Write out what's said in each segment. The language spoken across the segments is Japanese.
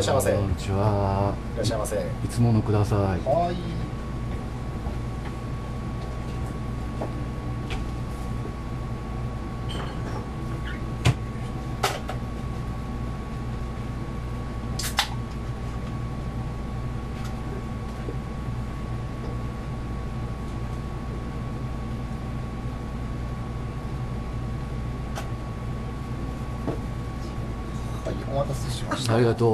っしゃいませ。 こんにちは。 いらっしゃいませ。 いつものください。 はい。お待たせしました。 ありがと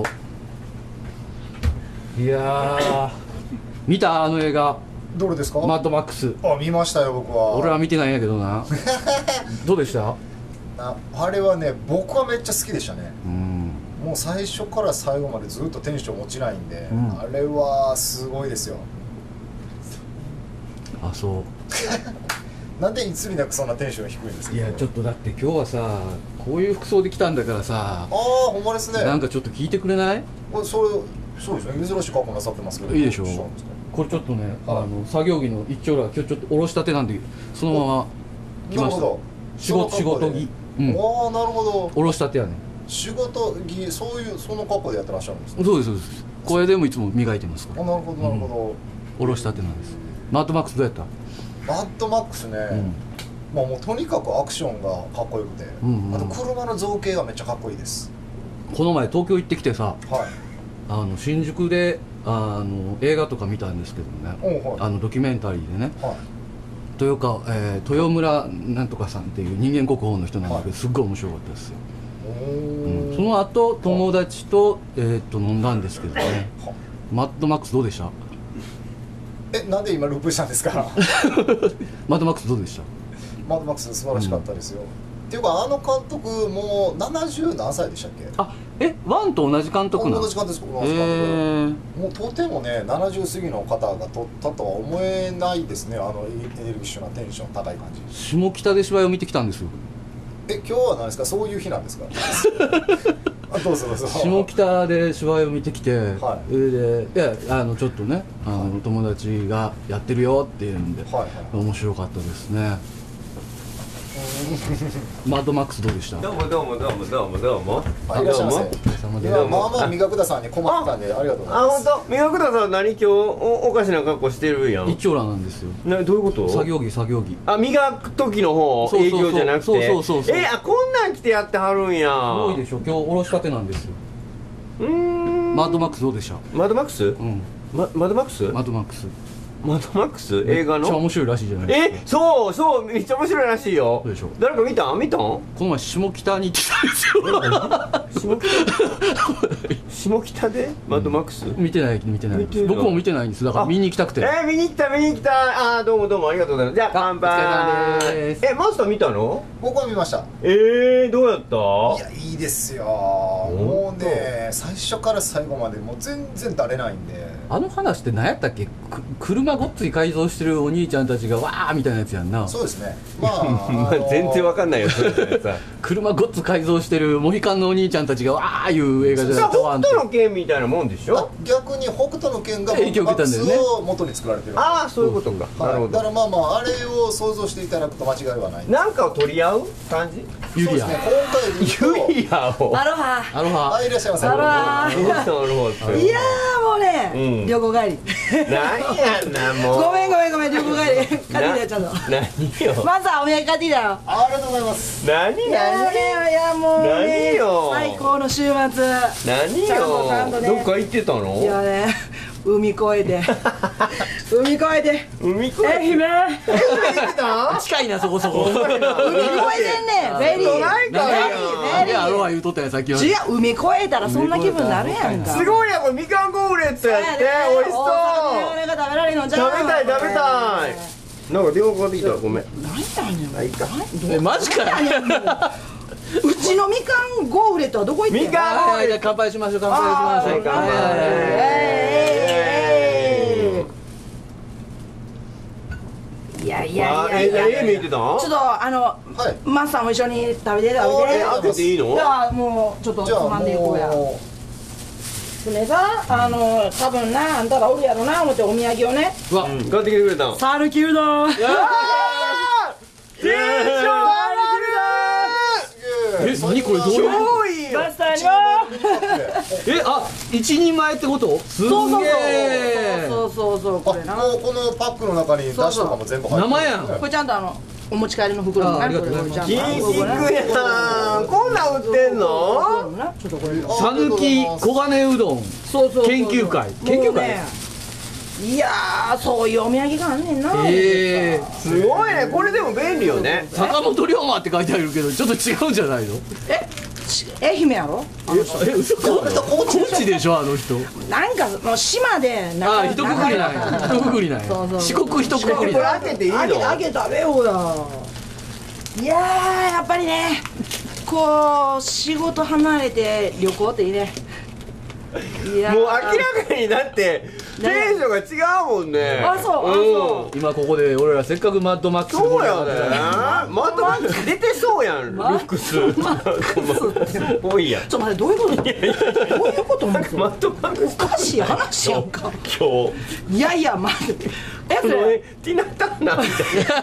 う。いやー、見たあの映画、 どれですか？ マッドマックス。 あ、見ましたよ、僕は。 俺は見てないんやけどな。どうでした？ あれはね、僕はめっちゃ好きでしたね。 うん。 もう最初から最後までずっとテンション落ちないんで、 うん、 あれはすごいですよ。 あ、そう。 なんでいつになくそんなテンション低いんですか？ いや、ちょっとだって今日はさ、こういう服装で来たんだからさ。 ああ、ほんまですね。 なんかちょっと聞いてくれない？ そうですね。珍しい格好なさってますけど。 いいでしょう。 どうしたんですか？ これちょっとね、 はい、 作業着の一丁羅、今日ちょっとおろしたてなんで、そのまま来ました。仕事着。 うん。ああ、なるほど。 おろしたてやね。 仕事着、その格好でやってらっしゃるんですか？ そうですそうです。これでもいつも磨いてますから。 あ、なるほどなるほど。 おろしたてなんです。マッドマックスどうやった？ マッドマックスね。まあもうとにかくアクションがかっこよくて、あと車の造形がめっちゃかっこいいです。 この前東京行ってきてさ、 はい、 新宿で映画とか見たんですけどね、はい、ドキュメンタリーでね、はい、豊村なんとかさんっていう人間国宝の人なんだけど、すっごい面白かったですよ。その後友達と、飲んだんですけどね。マッドマックスどうでした？ なんで今ループしたんですか？ マッドマックスどうでした？ マッドマックス素晴らしかったですよ。っていうかあの監督もう70何歳でしたっけ？ ワンと同じ監督なの？ 同じ監督です。もうとてもね70過ぎの方が撮ったとは思えないですね。エネルギッシュなテンション高い感じ。 下北で芝居を見てきたんですよ。 今日は何ですか？そういう日なんですか？どうぞどうぞ。 下北で芝居を見てきて、 はい、 でちょっとね友達がやってるよっていうんで、面白かったですね。マッドマックスどうでした？ どうも。いらっしゃいませ。 まあまあ磨くださんに困ったんでありがとうございます。 あ、本当。磨くださん何今日おかしな格好してるやん。 一丁羅なんですよ。 どういうこと？作業着。 あ、磨く時の方営業じゃなくて。 そう。 こんなん着てやってはるんや。 すごいでしょ。今日おろしたてなんですよ。マッドマックスどうでした？ マッドマックス？うん。マッドマックス？ マッドマックス。 マッドマックス映画のめっちゃ面白いらしいじゃないですか。 そうめっちゃ面白いらしいよ。 そうでしょ。 誰か見たこの前下北に行ってたんですよ。 下北でマッドマックス見てない僕も見てないんです。だから見に行きたくて。 見に来た。どうもありがとうございます。じゃあ乾杯。マスター見たの？ 僕は見ました。 どうやった？ いやいいですよ。もうね最初から最後までもう全然だれないんで。 あの話って何やったっけ？車ごっつい改造してるお兄ちゃんたちがわーみたいなやつやんな。 そうですね。まあ全然わかんないよ。 車ごっつ改造してるモヒカンのお兄ちゃんたちがわーいう映画じゃない。 北斗の拳みたいなもんでしょ？ 逆に北斗の拳が影響受けたんだよね。 を元に作られてる。 ああ、そういうことか。なるほど。 だからまああれを想像していただくと間違いはない。 なんかを取り合う感じ？ ユリア。 ユリアを。 アロハ。 はい、いらっしゃいませ。 アロハ。 いやもうね、旅行帰り。 何やんなもう。 ごめん旅行帰り。帰ってきたよちゃんと。 何よ。 まずはお土産買ってきたよ。 ありがとうございます。 いやもうね。 何よ。 最高の週末。 何よ。どっか行ってたの？ いやね。海越えて愛媛近いなそこそこ。 海越えてんねん。ベリーアロハ言うとったやんさっきは。 違う、海越えたらそんな気分になるやんか。 すごいやん、これみかんゴーレットやって美味しそう。 食べられるのじゃん。 食べたいなんか電話かかってきた。ごめん。 何やねん。 いいか。 マジかよ。 うちのみかんゴーフレットはどこ行ってんの？ みかん。 乾杯しましょう。乾杯しましょう。 いや見てた？ちょっとマスターも一緒に食べて。 開けていいの？ じゃあもうちょっとつまんでいこうや。でさ、多分なあんたがおるやろな思ってお土産をね。 買ってきてくれた。 讃岐うどん。 テンション上がる。 何これどういう？ 超いいいいよ。 マスターにあ、一人前ってこと？すげえ。 そうこれな。 もうこのパックの中にだしとかも全部入ってる。 生やん。 これちゃんとお持ち帰りの袋にありがとうございます。 金菊やん。こんなん売ってんの？ ちょっとこれさぬき黄金うどん研究会。研究会？ いやー、そういうお土産があんねんな。 すごいね。これでも便利よね。 坂本龍馬って書いてあるけどちょっと違うんじゃないの？ 愛媛やろ？ 嘘か？高知でしょあの人。 なんかもう島であ、一括りない。一括りない。四国一括りこれない。 開けていいの？ 開け食べようや。いやー、やっぱりね、こう仕事離れて旅行っていいね。いやもう明らかにだってテンションが違うもんね。 あ、そう。 今ここで俺らせっかくマッドマックスでそうやね。マットマックス出てそうやん。ルックス多いやん。 ちょっと待って、どういうこと？どういうことなんですか？ マットマックスおかしい話やんか。 今日いやいや、待って。それティナターナみたいな。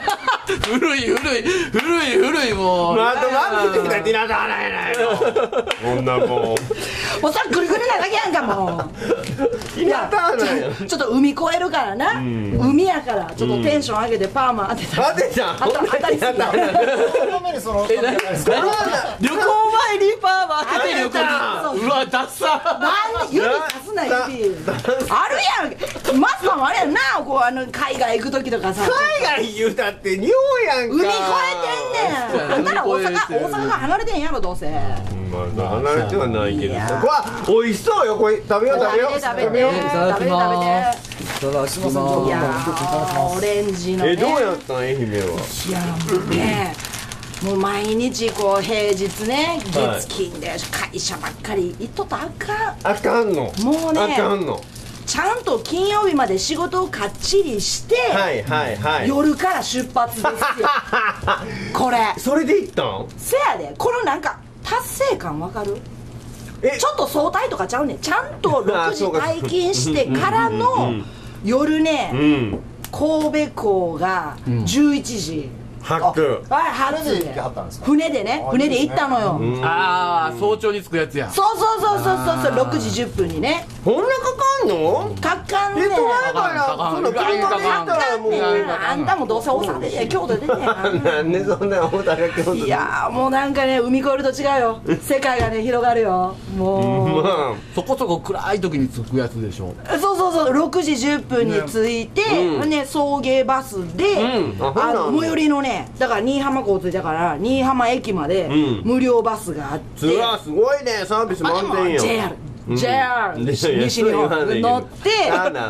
古いもう。 マットマックスってティナターナやないの。こんなもん。 もうさ、ぐるぐるなだけやんかもう。 ティナターナや。 ちょっと海越えるからな。海やからちょっとテンション上げてパーマ当てた。 当てちゃん。 当たりすぎた。 その目にその旅行前にパーマ当てて旅行に。うわ、ダッサ。 なんで指さすな指。あるやん。マスターもあれやんな、こう海外行く時とかさ。 海外言うたって日本やんか。 海越えてんねん。あんたら大阪が離れてんやろどうせ。 まあ離れてはないけどさ。うわ、美味しそうよ。これ食べよう。 食べて。いただきますいやー、オレンジのね。 どうやったん愛媛は。 いやもうね、もう毎日こう平日ね、月金で会社ばっかり行っとったらあかんの。 もうね、 あかんの。 ちゃんと金曜日まで仕事をかっちりして、夜から出発ですよ。これそれで行ったん？ せやで、このなんか達成感わかる？ちょっと早退とかちゃうねん。ちゃんと6時退勤してからの夜ね、神戸港が11時。 春で船でね、船で行ったのよ。 ああ、早朝に着くやつや。 そう6時10分にね。 こんなかかんの？ かかんねん。 そんな車で行ったらもう。 あんたもどうせ大阪出て京都出てやん。 なんでそんな大阪京都。 いやもうなんかね、海越えると違うよ。世界がね広がるよ。もうそこそこ暗い時に着くやつでしょ。 そう6時10分に着いて、送迎バスで最寄りのね、だから新居浜港着いたから新居浜駅まで無料バスがあって、 うわすごいね、サービス満点よ。 JR 西日本乗ってターナ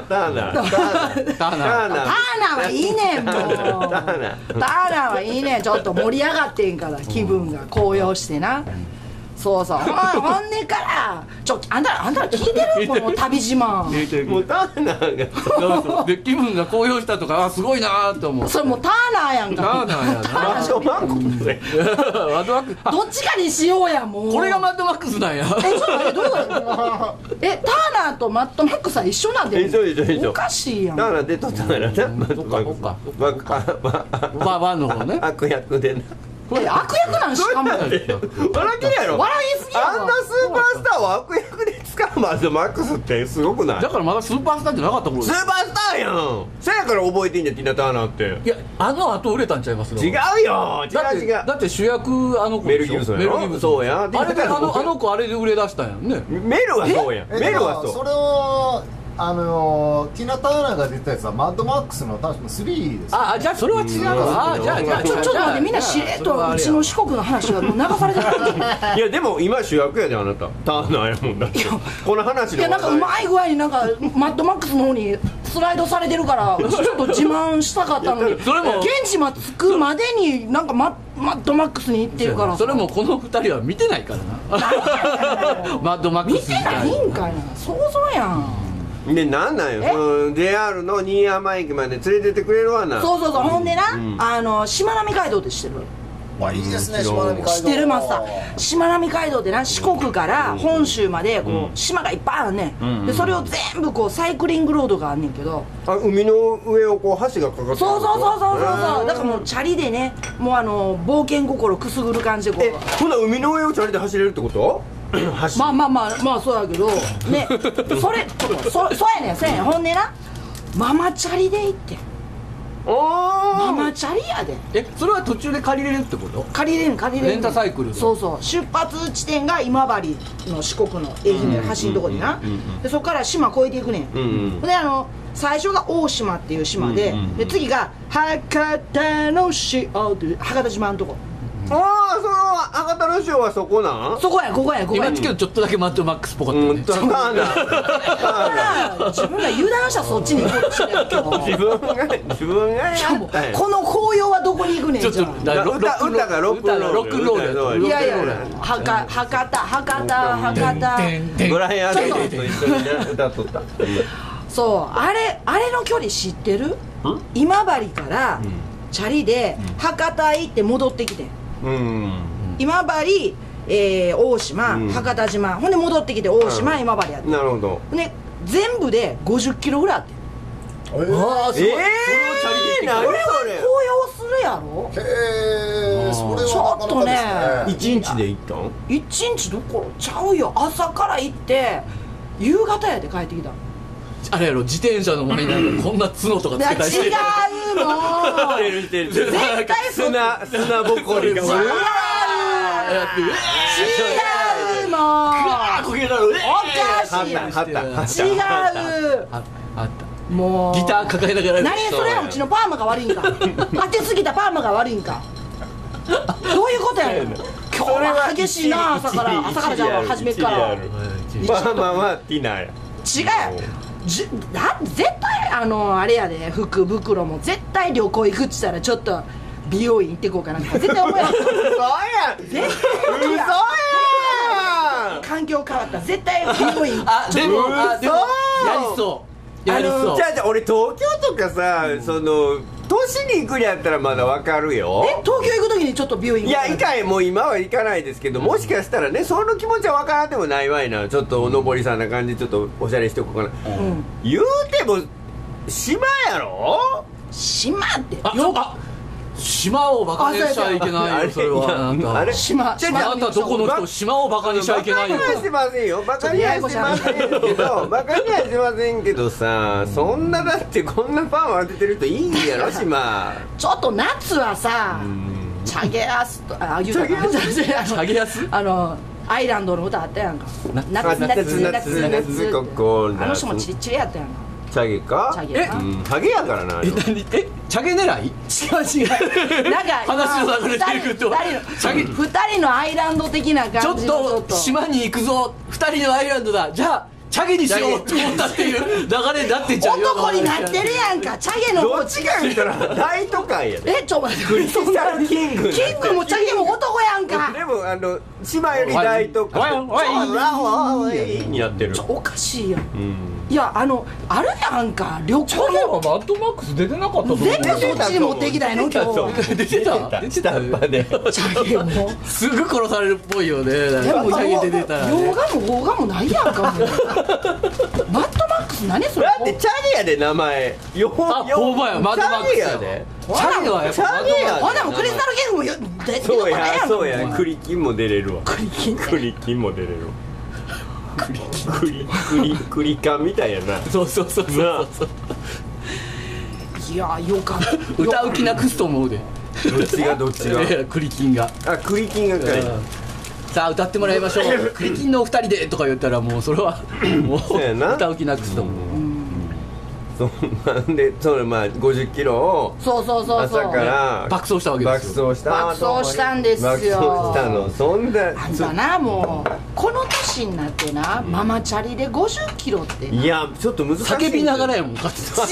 はいいねん。もうターナはいいねん。ちょっと盛り上がってんから、気分が高揚してな。ほんでからあんたら聞いてる？この旅自慢。 もうターナーがで気分が高揚したとか、すごいなーと思う。 それもうターナーやんか。 ターナーやな。 マッドマックス。 どっちかにしようや。もうこれがマッドマックスなんや。 ちょっと待って、どういうこと？ターナーとマッドマックスは一緒なんで。おかしいやん。 ターナー出とったからな。 そっかバの方ね。 悪役でな。 悪役なんしかも。笑けるやろ。 笑いすぎやろ。 あんなスーパースターを悪役で使うマッドマックスってすごくない？ だからまだスーパースターってなかった頃。 スーパースターやん。せやから覚えてんじゃん、ティナ・ターナーって。 いや、あの後売れたんちゃいます？ 違うよ。違う。 だって主役子メル・ギブソンやろ。そうや。 あれであの子あれで売れ出したんやんね。 メルはそうやん。メルはそう。 それはティナ・ターナーが出たやつはマッドマックスの確か3です。 あ、じゃあそれは違うわ。じゃあちょっと待って、みんなしれっとうちの四国の話がもう流されてる。 いやでも今主役やで、あなたターナーやもんだって。この話の。 いやなんかうまい具合になんかマッドマックスの方にスライドされてるからちょっと自慢したかったのに、 それも現地まで着くまでになんかマッドマックスに行ってるから。 それもこの2人は見てないからな。マッドマックス見てないんかいな。想像やん。 でなんなんよ、その JR の新居浜駅まで連れてってくれるわな。 そうほんでな、しまなみ海道って知ってる？ いいですね、しまなみ海道。 知ってる？マスター、しまなみ海道ってな、四国から本州までこう島がいっぱいあるねん。でそれを全部こうサイクリングロードがあんねんけど、 海の上をこう橋がかかってる。 そうだからもうチャリでね、もう冒険心くすぐる感じでこう。 ほな海の上をチャリで走れるってこと？ まあそうやけどねそうやねんほんでなママチャリで行ってママチャリやで。 それは途中で借りれるってこと？ 借りれるレンタサイクル。 そう出発地点が今治の四国の愛媛の橋のとこにな、でそこから島越えていくねん。で最初が大島っていう島で、で次が博多の塩っていう博多島のとこ。 その博多の塩はそこなん？ そこやここや今けどちょっとだけマッドマックスっぽかったね。 自分が油断したらそっちに行こうとしてるけど自分がやったんや。 この紅葉はどこに行くねんじゃん。 歌がロックンロール。 いや博多ブライアン・デイビスと一緒に歌っとった。 そうあれの距離知ってる？今治からチャリで博多行って戻ってきて、今治大島博多島ほんで戻ってきて大島今治やって。 なるほど。 で全部で50キロぐらいあって。 ああそれをチャリで何それ？ 紅葉するやろ。 へえ、それはなかなかですね。 1日で行ったん ？1日どころちゃうよ。朝から行って夕方やで帰ってきた。 あれやろ、自転車の前になんかこんな角とかつけたりして。 違うの絶対砂ぼこりが違うのおかしいやん。違うあったもうギター抱えながら。 何それはうちのパーマが悪いんか当てすぎたパーマが悪いんかどういうことやねん。今日は激しいな。朝からじゃあ初めからパーマはティナや。 違う絶対あれやで福袋も絶対旅行行くっつったらちょっと美容院行ってこうかな絶対思うやん。 嘘やん。 環境変わった絶対美容院。 でもやりそうじゃあ俺東京とかさ、都市に行くんやったらまだわかるよ。 東京行く時にちょっと美容院いやもう今は行かないですけど、もしかしたらねその気持ちはわからんでもないわいな。ちょっとおのぼりさんな感じちょっとおしゃれしておこうかな、言うても島やろ。 島って島をバカにしちゃいけないよ。それはあれ島あなたどこの人島をバカにしちゃいけないよ。 バカにはしてませんよ。バカにはしてませんけどバカにはしてませんけどさ、そんなだってこんなパンを当ててる人いいんやろ島。 ちょっと夏はさチャゲアスとチャゲアスアイランドの歌あったやんか。 夏ここあの人もチリチリやったやんか。 チャゲか。 チャゲハゲやからな。 チャゲ狙い？ 違うなんか話の流れでいくと 2人のアイランド的な感じのちょっと島に行くぞ2人のアイランドだ、じゃあチャゲにしようって思ったっていう流れになってんじゃん。 男になってるやんか。チャゲのどっちか言ったら大都会やで。 ちょ待ってクリスタルキングもチャゲも男やんか。 でも島より大都会にやってる。 おかしいやん。いやあるやんか旅行。 チャゲはマッドマックス出てなかったと思う。 全部そっちに持ってきたいの今日。 出てた下っ端でチャゲもすぐ殺されるっぽいよね。 でもチャゲ出てたら洋画も邦画もないやんかもうマッドマックス何それ。 だってチャゲやで名前。 ほんまやマッドマックスやで。 チャゲはやっぱマッドマックス。 ほんなもクリスタルキングも出てそうやそうやクリキンも出れるわ。 クリキンクリキンも出れるわ。クリカンみたいやな。 そういやよかった歌う気なくすと思うで。 どっちがクリキンがクリキンがかい。 さあ歌ってもらいましょう。クリキンのお二人でとか言ったらもうそれはもう歌う気なくすと思う。 なんで50キロを朝から爆走したわけですよ。 爆走したんですよ。 爆走したの。そんなあんたなもうこの年になってなママチャリで50キロっていやちょっと難しい。 叫びながらやもん。違う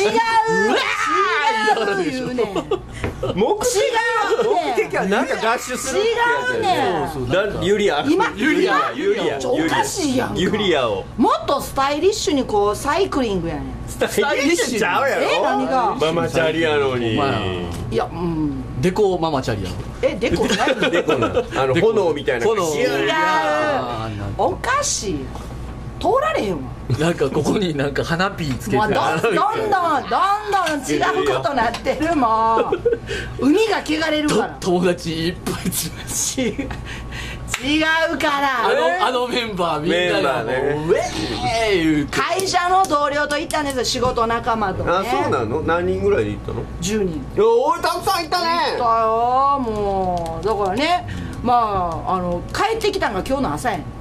言うねん。 目的はなんかダッシュするってやつやねん。ユリアおかしいやんか。 ユリアをもっとスタイリッシュにこうサイクリングやねん。 スタイリッシュちゃうやろ。 何がママチャリやのに。 いやデコママチャリやろ。 デコ何デコな炎みたいな。 違うおかしい通られへんわ。 なんかここになんか花ピーつけてどんどん違うことなってるもん。海が汚れるから。 友達いっぱい違う違うからあのメンバーみんながもうウェーイ会社の同僚と行ったんですよ、仕事仲間とね。 あ、そうなの？何人ぐらいで行ったの ？10人。 おい、たくさん行ったね。 行ったよ、もうだからね、まあ帰ってきたんが今日の朝やねん。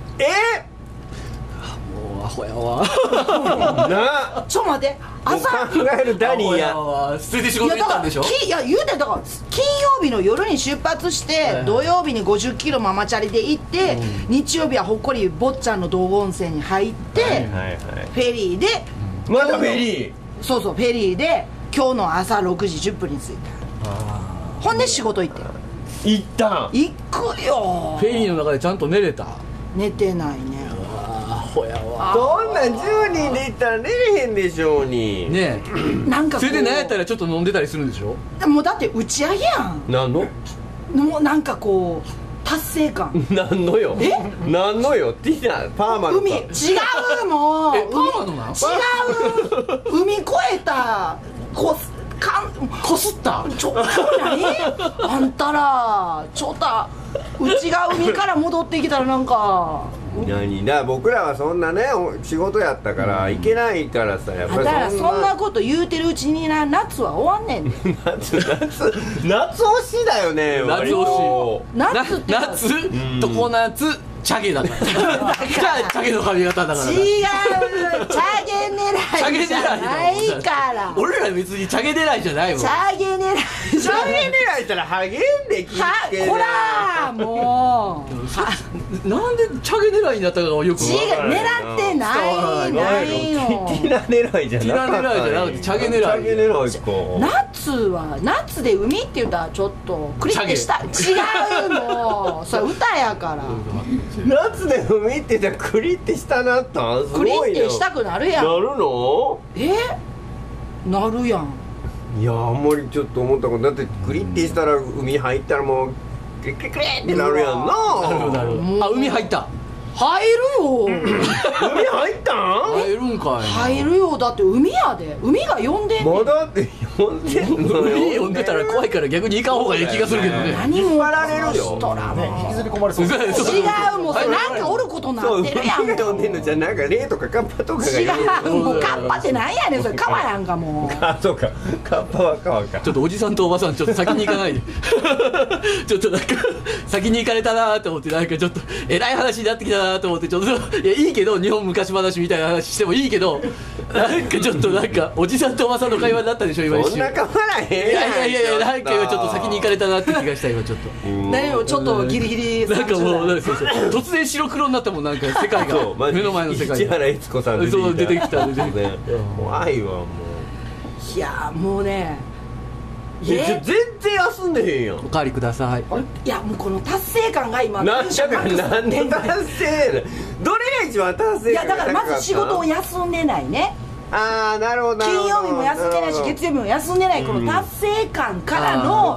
もうアホやわなちょっと待って、朝考えるダニーや。 捨てて仕事行ったんでしょ。 いや言うて、だから金曜日の夜に出発して、土曜日に50キロママチャリで行って、日曜日はほっこり坊ちゃんの道後温泉に入って、フェリーで、 まだフェリー。 そうそう、フェリーで今日の朝6時10分に着いた。ほんで仕事行って。 行ったん。 行くよ。 フェリーの中でちゃんと寝れた？ 寝てないね。 アホやわ。 こんなん10人で行ったら寝れへんでしょうに。 ねえ、 なんかそれで何やったらちょっと飲んでたりするんでしょ。 もうだって打ち上げやん。 なんの？ もうなんかこう達成感。 なんのよ。なんのよ。ティナパーマの海違うもう。 パーマのな。 違う。海越えたこすった何あんたらちょっとうちが海から戻ってきたらなんか何だ、僕らはそんなね仕事やったから行けないからさ、やっぱりだからそんなこと言うてるうちにな、夏は終わんねん。 夏押しだよね。 夏押し。 夏って夏常夏チャゲだからじゃあチャゲの髪型だから。 違う、チャゲ狙いじゃないから。 俺ら別にチャゲ狙いじゃないもん。 チャゲ狙いチャゲ狙いったらハゲんできてほらもうなんでチャゲ狙いになったかがよく分からない。 狙ってないの。 ティナ狙いじゃなかった。 ティナ狙いじゃなくてチャゲ狙い。 チャゲ狙いか。 夏で海って言ったらちょっとクリッてした。違うの。それ歌やから。 夏で海って言ったらクリってしたなったん。すごいな。 クリってしたくなるやん。 なるの？ なるやん。 いや、あんまりちょっと思ったことだって、クリってしたら海入ったらもうクリクリクリってなるやんな。 なる。あ、海入った。 入るよ。 海入ったん？ 入るんかい。 入るよ。だって海やで。海が呼んでんねん。 まだって呼んでんのよ。 海呼んでたら怖いから逆に行かん方がいい気がするけどね。 何もられるよ。 引きずり込まれそう。 違う、もうそれなんかおることになってるやん。 海呼んでんのじゃなんか霊とかカッパとかが違う、もうカッパってなんやねん、それカバやんかもう。 あ、そうか、カッパは川か。 ちょっとおじさんとおばさんちょっと先に行かないでちょっとなんか先に行かれたなと思って、なんかちょっと偉い話になってきたなと思って、ちょっといやいいけど、日本昔話みたいな話してもいいけど、なんかちょっとなんかおじさんとおばさんの会話になったでしょ今一瞬。 そんな変わらへんやん。 いやなんか今ちょっと先に行かれたなって気がした今ちょっと。 何をちょっとギリギリなんかもうそう突然白黒になったもん、なんか世界が目の前の世界市原悦子さん出てきた。 そう出てきた怖いわもう。 いやもうね、 全然休んでへんやん。 おかわりください。 いやもうこの達成感が今なんだからなんで達成どれが一番達成感いやだからまず仕事を休んでないね。 ああ、なるほど。 金曜日も休んでないし月曜日も休んでない、この達成感からの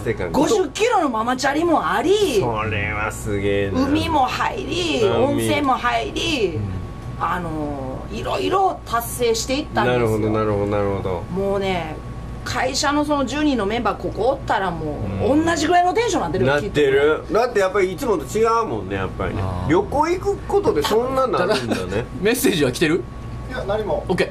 50キロのママチャリもあり、 それはすげえな。 海も入り温泉も入り、いろいろ達成していったんですよ。 なるほどなるほどなるほど。 もうね、会社のその10人のメンバーここおったらもう同じぐらいのテンションになってる。 なってる。だってやっぱりいつもと違うもんね、やっぱりね。旅行行くことでそんななるんだね。 メッセージは来てる？ いや何も。 OK。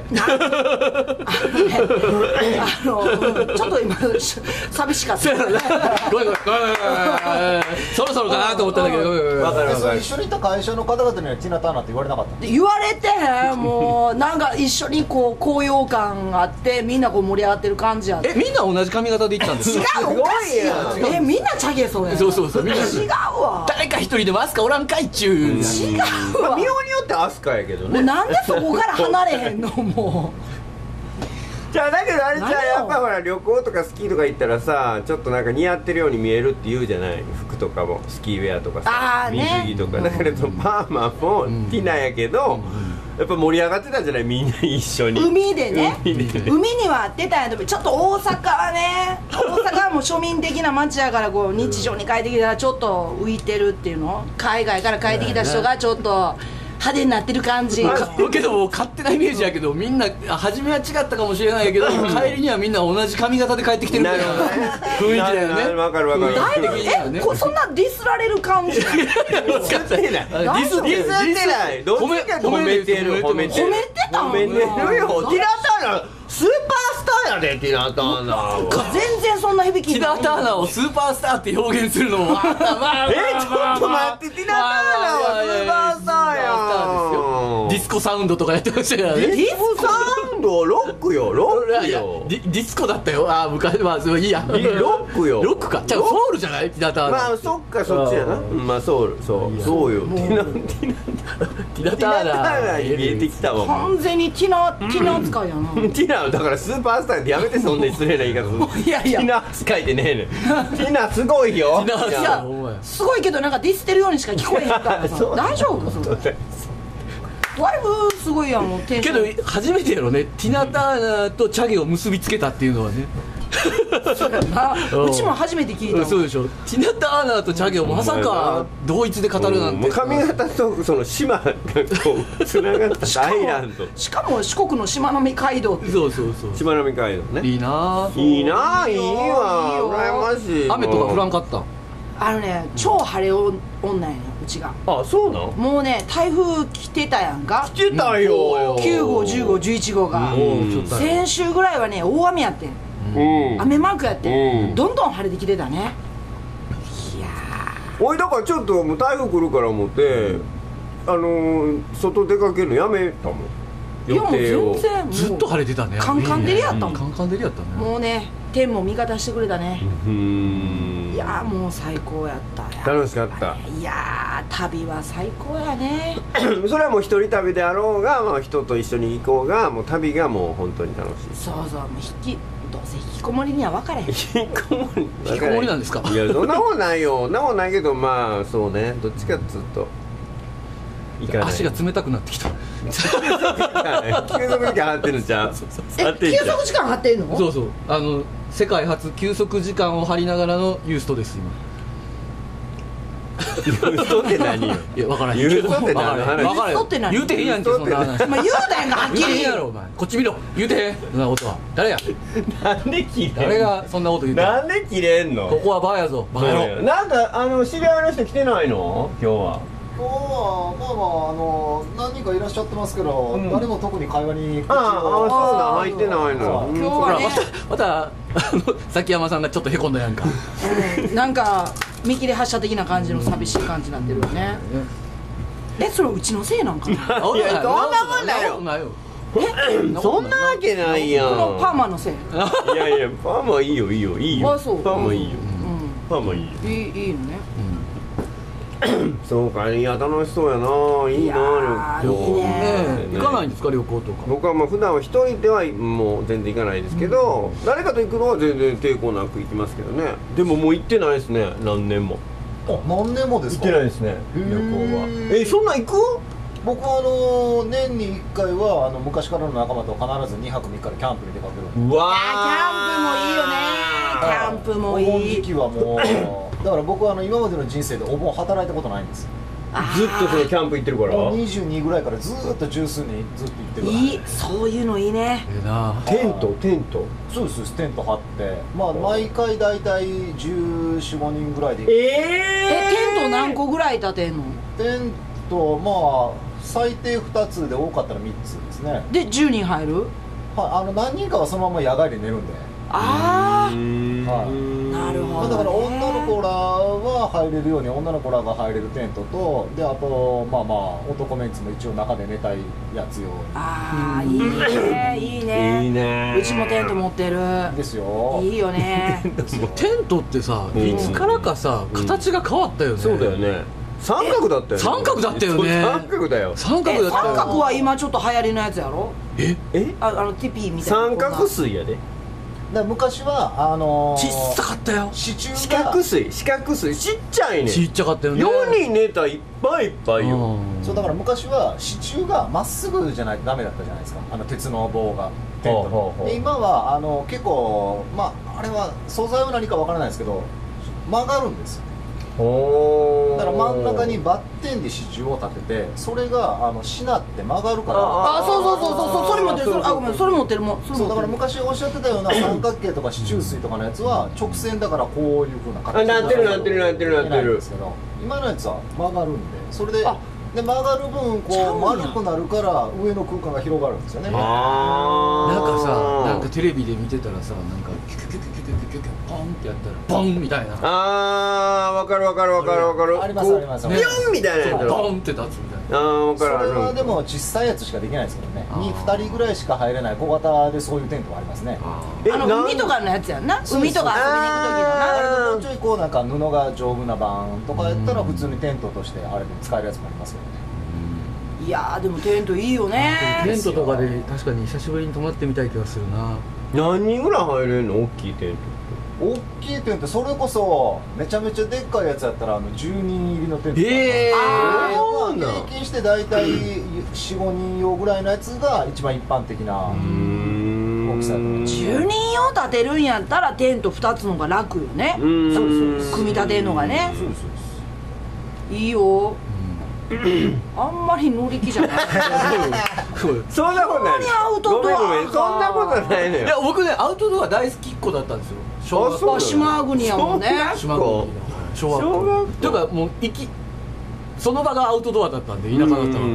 ちょっと今寂しかった。 ごめんそろそろかなと思ったんだけど。 わかるわかる。 一緒にいた会社の方々にはティナターナって言われなかった？ 言われてへん。もうなんか一緒にこう高揚感があってみんなこう盛り上がってる感じやって。 みんな同じ髪型で行ったんですか？ 違う、おかしいやん。みんなチャゲそうやん。 そうみんな違うわ。 誰か一人でもアスカおらんかいっちゅう。 違うわ。 見ようによってアスカやけどね。 もうなんでそこから離れへんのもう。じゃあだけどあれじゃあやっぱほら旅行とかスキーとか行ったらさ、ちょっとなんか似合ってるように見えるって言うじゃない。服とかもスキーウェアとかさ、水着とか。だからそのパーマもティナやけど、やっぱ盛り上がってたんじゃない、みんな一緒に。 海でね。海には出たんやけど、ちょっと大阪はね、大阪はもう庶民的な街やから日常に帰ってきたらちょっと浮いてるっていうの。海外から帰ってきた人がちょっと派手になってる感じ。 けどもう勝手なイメージやけど、みんな初めは違ったかもしれないけど、帰りにはみんな同じ髪型で帰ってきてるみたいな雰囲気だよね。 わかるわかる。 そんなディスられる感じ。 ディスってない。ディスってない。どっちか褒めてる。褒めてたん。褒めてるよ。ティナ・ターナースーパースターやで、ティナ・ターナーは。 全然そんな響き。 ティナ・ターナーをスーパースターって表現するのも。ちょっと待って、ティナ・ターナーはスーパースターやん。ディスコサウンドとかやってましたからね。 ディスコサウンドロックよ、ロックよ。 ディスコだったよ。ああ、昔はそういいや。 ロックよ。 ロックか。じゃあソウルじゃない？ティナ・ターナー。 まあそっか、そっちやな。まあソウル、そうよ。ティナ・ターナー見えてきたわ。 完全にティナ扱いやな。 ティナだからスーパースターってやめて、そんな失礼な言い方する。 いやいや、 ティナ扱いでねえね。ティナすごいよ。 ティナいやすごいけど、なんかディスってるようにしか聞こえへんから大丈夫？それだいぶすごいやん。もうテンション。 けど初めてやろね、ティナ・ターナーとチャゲを結びつけたっていうのはね。 うちも初めて聞いた。 そうでしょ。ティナ・ターナーとチャゲをまさか同一で語るなんて。 髪型とその島がこうつながったアイランド。 しかも四国のしまなみ海道。 そうしまなみ海道ね。 いいな、 いいな、いいわ、羨ましい。 雨とか降らんかった？ 超晴れ女やねん、うちが。 あ、そうなん？ もうね、台風来てたやんか。 来てたよ。 9号10号11号が先週ぐらいはね、大雨やってん。雨マークやってん。どんどん晴れてきてたね。いやおい、だからちょっともう台風来るから思って外出かけるのやめたもん。 いやもう全然ずっと晴れてたね。 カンカン照りやったもん。 カンカン照りやったね。 もうね、天も味方してくれたね。いやもう最高やった。 楽しかった。 いや旅は最高やね。 それはもう一人旅であろうが、まあ、人と一緒に行こうが、もう旅がもう本当に楽しい。 そうそう、もうどうせ引きこもりには分かれへん。 引きこもりなんですか？ いや、そんなことないよ。そんなことないけど、まあそうね、どっちかっつうと足が冷たくなってきた。 休息時間張ってんのじゃん。 休息時間張ってんの？ そうそう、世界初休息時間を張りながらのユーストです今。 ユーストって何よ？ いや、分からん。 ユーストって何？ ユーストって何？ 言うてへんやんけ、そんな話。 まあ言うたやんか、はっきり。 言うてへんやろお前。こっち見ろ。言うてへんそんなことは。誰や？ なんで切れんの？ 誰がそんなこと言うてんの？ なんで切れんの？ ここはバーやぞ、バカ野郎。 なんか知り合いの人来てないの？今日は。 今日はまあ何人かいらっしゃってますけど、誰も特に会話に口を。 そうだ、入ってないの。 今日はね、 また崎山さんがちょっとへこんだやんか。 なんか見切り発車的な感じの寂しい感じになってるよね。それうちのせいなんかな？ いや、そんなことないよ。そんなわけないやん。 このパーマのせい？ いやいや、パーマいいよ。 あ、そう。 パーマいいよ。パーマいいよ。 いいのね。 そうか、いや、楽しそうやな。いいな、旅行。 行かないんですか、旅行とか？ 僕はまあ普段は一人ではもう全然行かないですけど、誰かと行くのは全然抵抗なく行きますけどね。でももう行ってないですね、何年も。 あ、何年もですか？ 行ってないですね、旅行は。そんなん行く？ 僕は年に1回は昔からの仲間と必ず2泊3日でキャンプに出かけるんで。 うわー、キャンプもいいよね。キャンプもいい。 お盆時期はもうだから僕は今までの人生でお盆働いたことないんです。 ずっとそのキャンプ行ってるから。 22ぐらいからずっと十数年ずっと行ってるから。 いい、そういうのいいね。 テントそうです、テント張って、まあ毎回大体14、15人ぐらいで。 テント何個ぐらい立てんの？ テントまあ最低2つで多かったら3つですね。 で10人入る？ はい、何人かはそのまま野外で寝るんで。 ああ、 はい、 なるほど、ね。 だから女の子らは入れるように女の子らが入れるテントと、であとまあ男メンツも一応中で寝たいやつ用に。 ああ、いいね、いいね。 いいね。 うちもテント持ってる。 ですよ。 いいよね。 もうテントってさ、いつからかさ、形が変わったよね。 そうだよね。三角だったよね。 三角だったよね。 三角だよ。 三角は今ちょっと流行りのやつやろ？ ティピーみたいな。 三角錐やで。 昔は小さかったよ。 支柱が四角錐ちっちゃいね。 ちっちゃかったよね。 4人寝たらいっぱいいっぱいよ。 そうだから昔は支柱がまっすぐじゃないとダメだったじゃないですか、鉄の棒がテントの。で今は結構まああれは素材は何かわからないですけど曲がるんですよ。 だから真ん中にバッテンで支柱を立てて、それがしなって曲がるから。 そうそれ持ってる。ごめん、それ持ってるもん。 そうだから昔おっしゃってたような三角形とか支柱水とかのやつは直線だからこういう風な形になってるんですけど、今のやつは曲がるんで、それで曲がる分こう丸くなるから上の空間が広がるんですよね。 なんかさ、なんかテレビで見てたらさ、なんかキュキュキュキュキュキュキュキュポンってやったらボンみたいな。 わかるありますあります。 ビュンみたいなやつ。 ボンって立つみたいな。 わかる。 それはでも小さいやつしかできないですけどね。2人ぐらいしか入れない小型でそういうテントもありますね。 海とかのやつやんな。海とか遊びに行く時のな。 もうちょいこうなんか布が丈夫なバーンとかやったら普通にテントとしてあれで使えるやつもありますよね。 いやでもテントいいよね。 テントとかで確かに久しぶりに泊まってみたい気がするな。 何人ぐらい入れるの？大きいテント。 大きいテント、それこそめちゃめちゃでっかいやつやったら10人入りのテント。平均して大体4、5人用ぐらいのやつが一番一般的な大きさだと思います。 10人用建てるんやったらテント2つのが楽よね。組み立てるのがね。いいよ。あんまり乗り気じゃない。 そんなことない。 アウトドア。 ごめん、そんなことないのよ。 いや僕ね、アウトドア大好きっ子だったんですよ。 島国やもんね。 島国。小学校。というかもうその場がアウトドアだったんで、田舎だったから。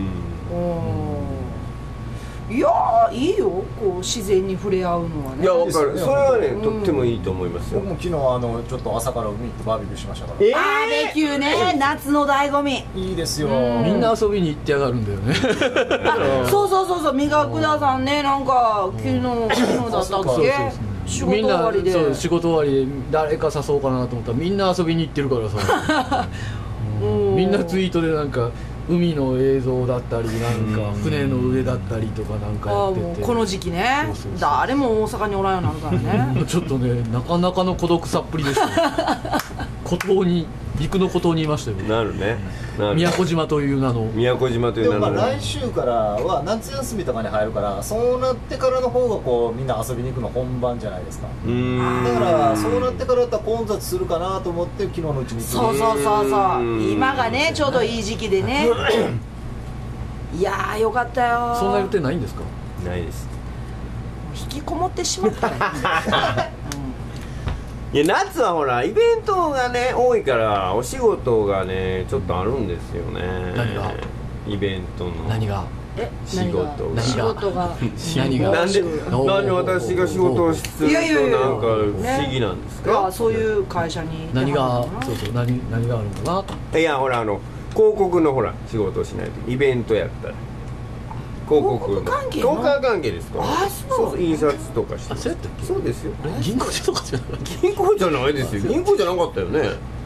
いやいいよ、こう自然に触れ合うのはね。 いや分かる、それはねとってもいいと思いますよ。 僕も昨日ちょっと朝から海行ってバーベキューしましたから。 バーベキューね、夏の醍醐味。 いいですよ。 みんな遊びに行ってやがるんだよね。 そう磨倉さんね、なんか昨日だったっけ、仕事終わりで。 そう、仕事終わりで誰か誘おうかなと思ったらみんな遊びに行ってるからさ。みんなツイートでなんか海の映像だったり、なんか船の上だったりとかなんかやってて、 この時期ね、誰も大阪におらんようになるからね。 ちょっとね、なかなかの孤独さっぷりでしたね。陸の孤島にいましたよ。 なるね。 宮古島という名の。 でも来週からは夏休みとかに入るから、そうなってからの方がこうみんな遊びに行くの本番じゃないですか。だからそうなってからだったら混雑するかなと思って昨日のうちに。 そう今がねちょうどいい時期でね。いやーよかったよ。 そんな予定ないんですか？ ないです。 引きこもってしまったら。 いや夏はほらイベントがね多いからお仕事がねちょっとあるんですよね。 何が？ イベントの何が？ 仕事がなんで私が仕事をするとなんか不思議なんですか？ そういう会社に何が何があるのかな。 いやほら広告のほら仕事をしないとイベントやったら広告関係ですか？そう印刷とかして。 そうやったっけ？ そうですよ。 銀行とかじゃない？ 銀行じゃないですよ。銀行じゃなかったよね。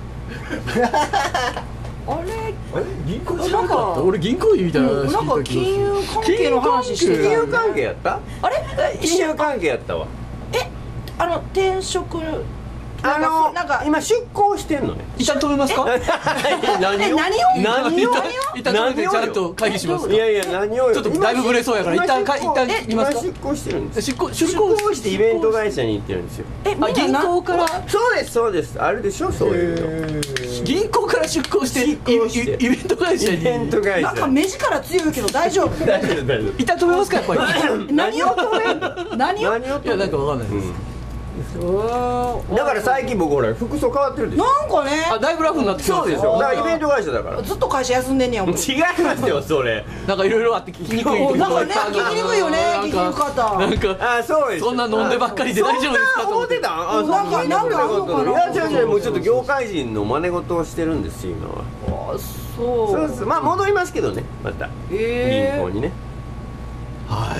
あれ銀行じゃなかった？俺銀行員みたいな話聞いたなんか金融関係の話してた。 金融関係やった？ あれ金融関係やったわ。 転職なんか今出向してんのね。 一旦止めますか？ 何を一旦止めてちゃんと会議しますか？ いや何をちょっとだいぶブレそうやから一旦言いますか？ 出向してるんです。 出向してイベント会社に行ってるんですよ。 銀行から？ そうですあるでしょ、そういうの。 銀行から出向してイベント会社に。 なんか目力強いけど大丈夫？ 大丈夫。 一旦止めますかやっぱり？ 何を止める？何を？ いやなんかわかんないです。 だから最近僕ほら服装変わってるでしょ。 なんかねだいぶラフになってきた。 そうでしょ。だからイベント会社だからずっと会社休んでんねやもん。 違いますよそれ。 なんかいろいろあって聞きにくい。 なんかね聞きにくいよね、聞きにくかった。 なんかそうです。 そんな飲んでばっかりで大丈夫ですかと思って。 なんかあんのかな。いや違うもうちょっと業界人の真似事をしてるんですよ今は。そうです。まあ戻りますけどね、また銀行にね。 はい。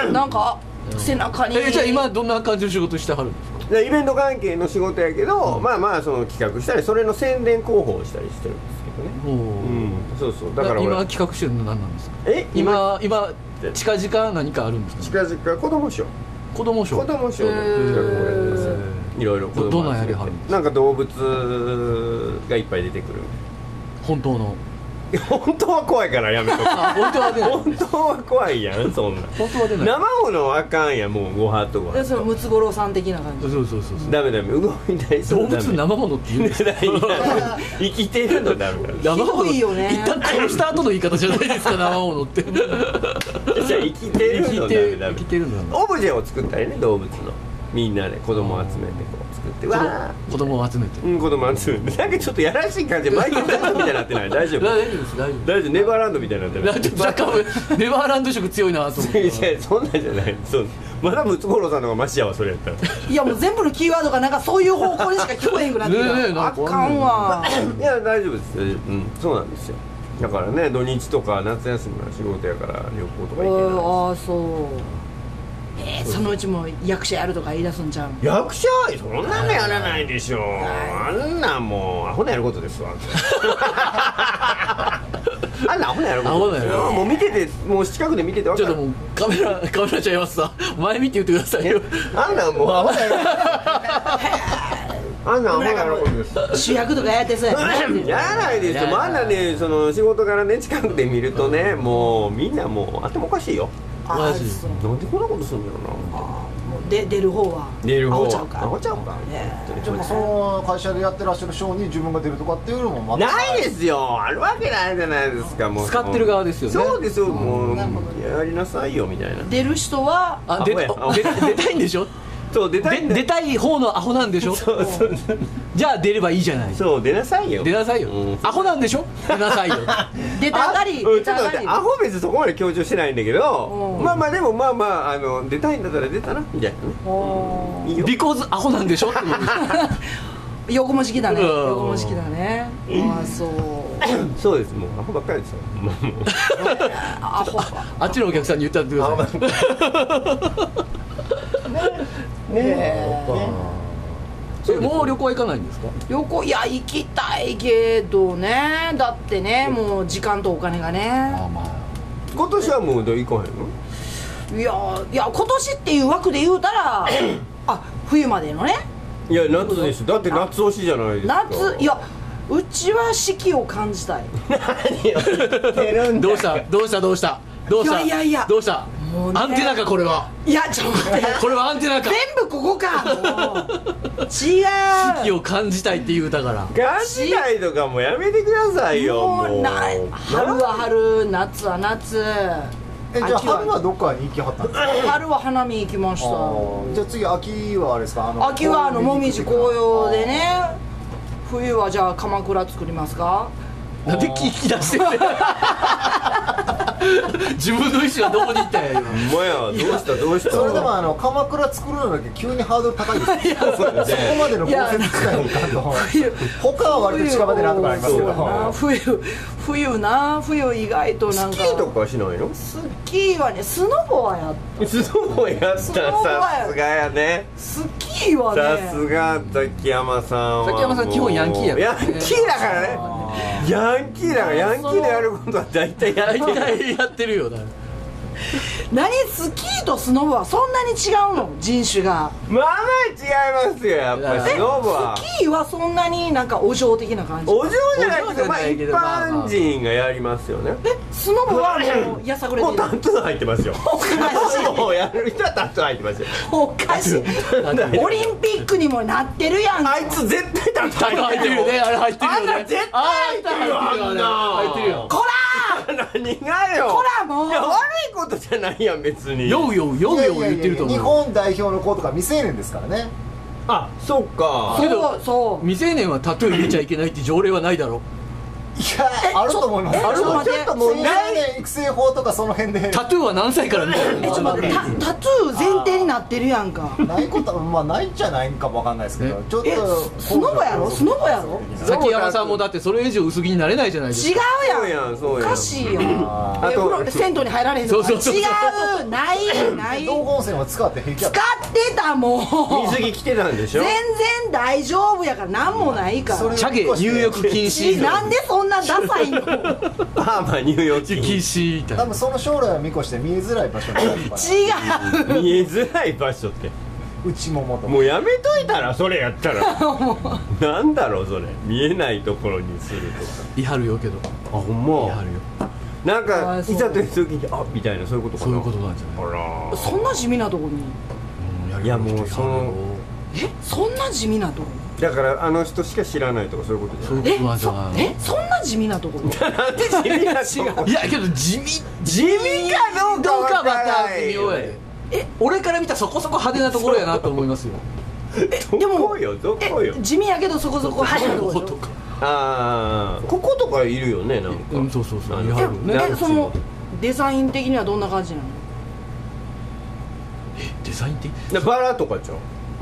なんか背中に。 じゃあ今どんな感じの仕事してはるんですか？ イベント関係の仕事やけど、まあその企画したりそれの宣伝広報をしたりしてるんですけどね。そうだから今企画してるの何なんですか？今近々何かあるんですか？ 近々子供賞の企画をやってますよ。いろいろ子供どんなやりはるんですか？ なんか動物がいっぱい出てくる。 本当の本当は怖いからやめとく。 本当は出ない。 本当は怖いやん、そんな。 本当は出ない。 生ものはあかんやん、もうごはとごは。 そのムツゴロウさん的な感じ。 そうダメ動いたりする。 動物生ものって言うんですか。 生きてるのダメだ。 生ものひどいよね。 一旦殺した後の言い方じゃないですか、生ものって。 じゃあ生きてるのダメダメ。 生きてるの。 オブジェを作ったりね、動物のみんなで子供を集めてこう作ってわー子供を集めて、 子供を集めてなんかちょっとやらしい感じでマイケル・ジャクソンみたいになってない？大丈夫？ 大丈夫です、大丈夫。 大丈夫、ネバーランドみたいになってない？ ネバーランド色強いなと思って。 そんなんじゃない。まだムツゴロウさんの方がマシやわ、それやったら。 いやもう全部のキーワードがなんかそういう方向にしか聞こえんくなってきた。あかんわ。 いや大丈夫です、そうなんですよ。だからね、土日とか夏休みの仕事やから旅行とか行けないし。 ああそう。そのうちも役者やるとか言い出すんちゃう？ 役者そんなのやらないでしょ。あんなもうアホなやることですわ。あんなアホなやることですよ。もう見てて、もう近くで見てて分かる。 ちょっともうカメラちゃいますさ、前見て言ってくださいよ。 あんなもうアホなやること。あんなアホなやることです。 主役とかやってそうやな。 やらないですよ。あんなね、その仕事からね近くで見るとね、もうみんなもう頭おかしいよ。 マジなんでこんなことするんだろうな。 出る方はアホちゃうか。 アホちゃうか。 でもその会社でやってらっしゃるショーに自分が出るとかっていうのもないですよ。あるわけないじゃないですか。もう使ってる側ですよね。 そうですよ。もうやりなさいよみたいな。 出る人は出たいんでしょ。 そう出たい方のアホなんでしょ。じゃあ出ればいいじゃない。 そう出なさいよ。 出なさいよ。アホなんでしょ。出なさいよ。 出たがり。 ちょっと待って、アホ別にそこまで強調してないんだけど、まあでも出たいんだったら出たなみたいなね。いいよ。 ビコーズアホなんでしょ。 横文字きだね。横文字きだね。ああそう。 そうです。もうアホばっかりですよ。 アホ。 あっちのお客さんに言ったってください。もう旅行は行かないんですか？ 旅行、いや行きたいけどね。だってね、もう時間とお金がね。 今年はもう行かへんの？ いや今年っていう枠で言うたら冬までのね。 いや夏でしょ。だって夏推しじゃないですか。 夏、いやうちは四季を感じたい。 何を言ってるんだ。 どうしたいやどうした。アンテナかこれは。 いやちょっと待って、 これはアンテナか。 全部ここか。もう違う。 四季を感じたいって言うたから。 感じたいとかもうやめてくださいよ。もう春は春、夏は夏。 じゃあ春はどっかに行きはったんですか？ 春は花見行きました。 じゃあ次秋はあれですか？ 秋はもみじ紅葉でね。冬はじゃあ鎌倉作りますか？ なんで聞き出してんねん。自分の意思はどこに行ったんや今。 ほんまや。どうしたそれでも鎌倉作るのだけ急にハードル高いですよ。そこまでの豪雪地帯に行かんと他は割と近場でなんとかありますけど、冬意外となんかスキーとかはしないの？ スキーはね、スノボはやった。 スノボやった。さすがやね。 スキーはね、 さすが崎山さんは。 崎山さん基本ヤンキーやから。 ヤンキーだからね。ヤンキーでやることは大体やってるよな。 何スキーとスノボはそんなに違うの？人種がまあ違いますよ。やっぱりスノボはスキーはそんなになんかお嬢的な感じ？ お嬢じゃないけど、一般人がやりますよね。 スノボはもうやさぐれてる。 もうタトゥー入ってますよ。スノボをやる人はタトゥー入ってますよ。 おかしい。オリンピックにもなってるやん。 あいつ絶対タトゥー入ってるよね。 あれ入ってるよね。 あんな絶対入ってるよ。 入ってるよ。 こら何がよ。 こらもう。 いや悪いことじゃないやん別に。 よう言ってると思う。 日本代表の子とか未成年ですからね。 あ、そっか。 けど未成年はタトゥー入れちゃいけないって条例はないだろ。 いやあると思います。 ちょっともう青年育成法とかその辺で。 タトゥーは何歳から見たの？ ちょっと待って、タトゥー前提になってるやんか。 ないことはないんじゃないんかもわかんないですけど、ちょっとスノボやろ？ 崎山さんもだってそれ以上薄着になれないじゃないですか。 違うやん。おかしいよ。あと銭湯に入られへんのか。違う。ない。 道後温泉は使って平気やった。 使ってたもん。 水着着てたんでしょ？ 全然大丈夫やからなんもないから。 チャゲ入浴禁止。 なんでそんなダサいの？ パーマ入浴禁止。 多分その将来を見越して見えづらい場所に。 違う。 見えづらい場所って。 内ももとかもうやめといたらそれやったらなんだろうそれ見えないところにするとかいはるよけどあほんまいはるよなんかいざという時にあみたいなそういうことかなそういうことなんじゃないあらそんな地味なとこにいやもうそのそんな地味なとこだからあの人しか知らないとかそういうことじゃないそういうことなんじゃないのそんな地味なところなんで地味なとこいやけど地味かどうかまたわからない微妙やで俺から見たらそこそこ派手なところやなと思いますよどこよどこよ地味やけどそこそこ派手なところでしょああこことかいるよねなんかそうそうそうなんかいはるねそのデザイン的にはどんな感じなのデザイン的バラとかちゃう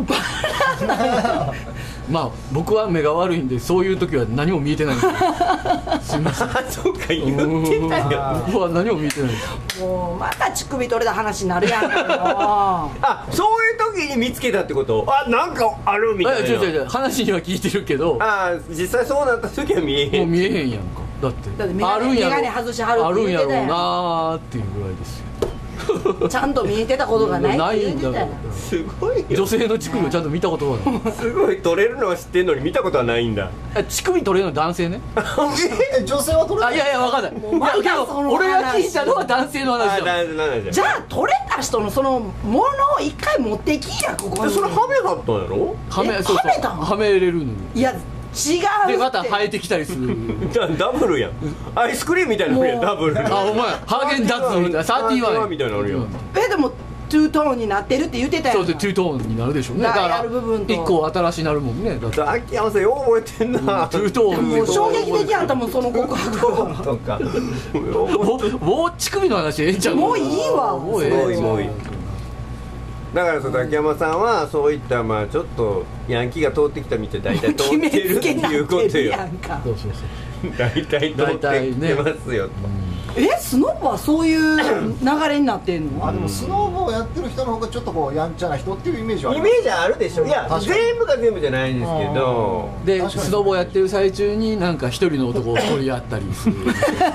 まあ僕は目が悪いんでそういう時は何も見えてないんですすみませんそうか言ってたよ僕は何も見えてないですもうまた乳首取れた話になるやんかあそういう時に見つけたってことあなんかあるみたいな違う話には聞いてるけどあ実際そうなった時は見えへんもう見えへんやんかだってメガネ外しはるあるんやろうって言ってたやんなーっていうぐらいですよちゃんと見えてたことがないって言ってたやんすごいよ女性の乳首をちゃんと見たことはないすごい取れるのは知ってんのに見たことはないんだ乳首取れるの男性ね女性は取れないいや分かんないいやけど俺が聞いたのは男性の話だじゃあ取れた人のそのものを一回持ってきやここにそれはめはったんやろはめたはめれるのにいや違うでまた生えてきたりするダブルやんアイスクリームみたいなのやんダブルあお前ハーゲンダッツみたいな31 みたいなのあるよでもトゥートーンになってるって言ってたやんそうでトゥートーンになるでしょうねだから1個新しいなるもんねだって秋山さんよう覚えてんなトゥートーンもう衝撃的やったもんその告白とかもう乳首の話ええんちゃうもういいわもうええもういいだから秋山さんはそういったまあちょっとヤンキーが通ってきた道大体通ってるっていうことよそうそうそう大体通ってきてますよスノボはそういう流れになってんのでもスノボをやってる人の方がちょっとこうやんちゃな人っていうイメージはあるイメージあるでしょいや全部が全部じゃないんですけどでスノボやってる最中になんか一人の男を取り合ったりする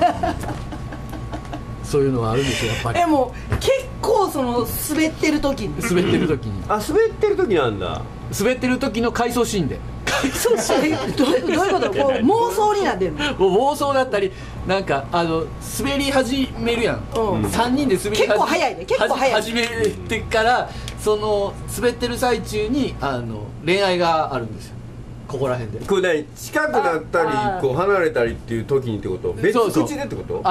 そういうのはあるんですよやっぱりもう結構その滑ってる時に滑ってる時に滑ってる時なんだ滑ってる時の回想シーンで回想シーンどういうことこう妄想になってんのもう妄想だったりなんか滑り始めるやん、3人で滑り結構早いね結構早い始めてからその滑ってる最中に恋愛があるんですよここら辺でこれ何近くなったりこう離れたりっていう時にってこと別口でってこと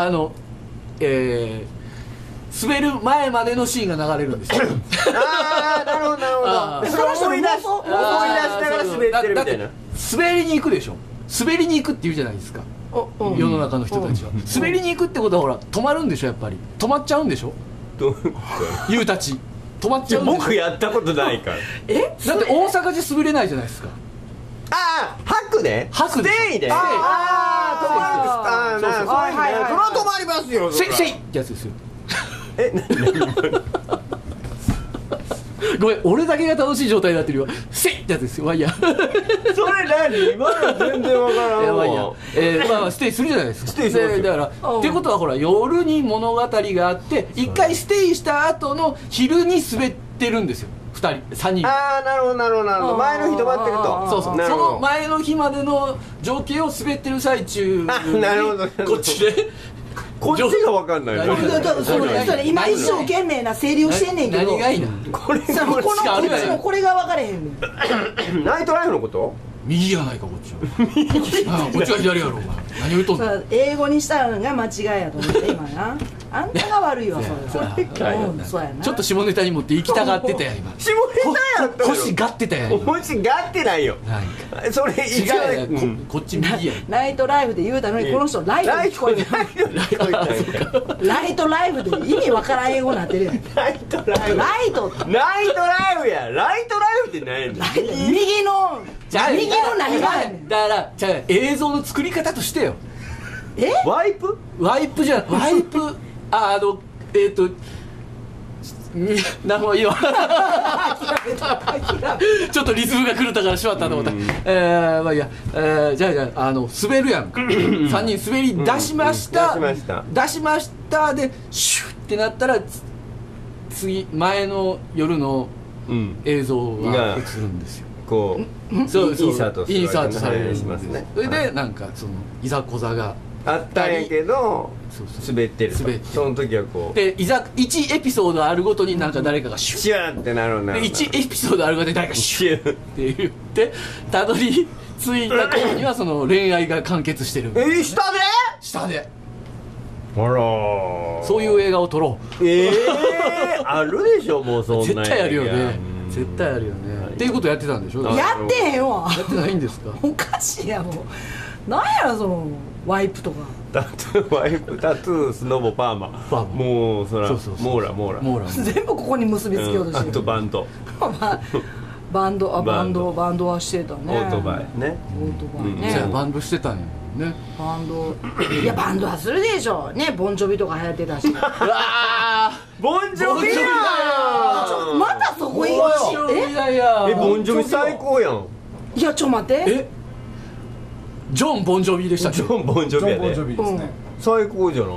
滑る前までのシーンが流れるんですよああなるほどなるほどそれ思い出しながら滑ってるみたいな滑りに行くでしょ滑りに行くって言うじゃないですか世の中の人たちは滑りに行くってことはほら止まるんでしょやっぱり止まっちゃうんでしょゆうたち止まっちゃうんでしょ僕やったことないからだって大阪じゃ滑れないじゃないですか吐くで吐くでステイで止まるそれは止まりますよせいってやつですよごめん俺だけが楽しい状態になってるよせいってやつですよワイヤーそれ何今の全然わからんわまあステイするじゃないですかステイしますよだからっていうことはほら夜に物語があって一回ステイした後の昼に滑ってるんですよ3人なるほどなるほど前の日止まってるとそうその前の日までの情景を滑ってる最中になるほどこっちでこっちが分かんないそれ今一生懸命な整理をしてんねんけど何がいいのこれこっちもこれが分かれへんねんナイトライフのこと右やないかこっちはこっちは左やろお前何言うとんの英語にしたのが間違いやと思って今なあんたが悪いわそれそうやなちょっと下ネタに持って行きたがってたやん今下ネタやった欲しがってたやん欲しがってないよそれ違うやんこっち右やんナイトライフで言うたのにこの人ライトに聞こえてライトライフで意味わからん英語になってるやんナイトライフライトライフやライトライフって何やねん右の何がやねんだからじゃあ映像の作り方としてよワイプじゃワイプ何もいいわちょっとリズムが狂ったからしまったと思ったまあいいやじゃあ滑るやんか3人滑り出しましたでシュッってなったら次前の夜の映像が映るんですよ。 こうそうそうインサートされるんですしますね。 それでなんかそのいざこざがあったんやけど滑ってると。その時はこうで1エピソードあるごとになんか誰かがシュッシューってなるんだ。 で1エピソードあるごとに誰かがシュッって言ってたどり着いた頃にはその恋愛が完結してる。下であらそういう映画を撮ろう。 あるでしょもうそんな絶対あるよね。絶対あるよね。っていうことやってたんでしょ。 やってへんわ。 やってないんですか。 おかしいやもう。なんやろそのワイプとか。 タトゥースノボパーマもうそらモーラ全部ここに結びつけようとしてる。 あとバンドはしてたね。 オートバイね。 バンドしてたんやね。 いやバンドはするでしょね。ボンジョビとか流行ってたし。 ボンジョビやん。またそこ行く。ボンジョビ最高やん。 いやちょ待って。 ジョン・ボンジョビでしたっけ。 ジョン・ボンジョビやで。最高じゃない。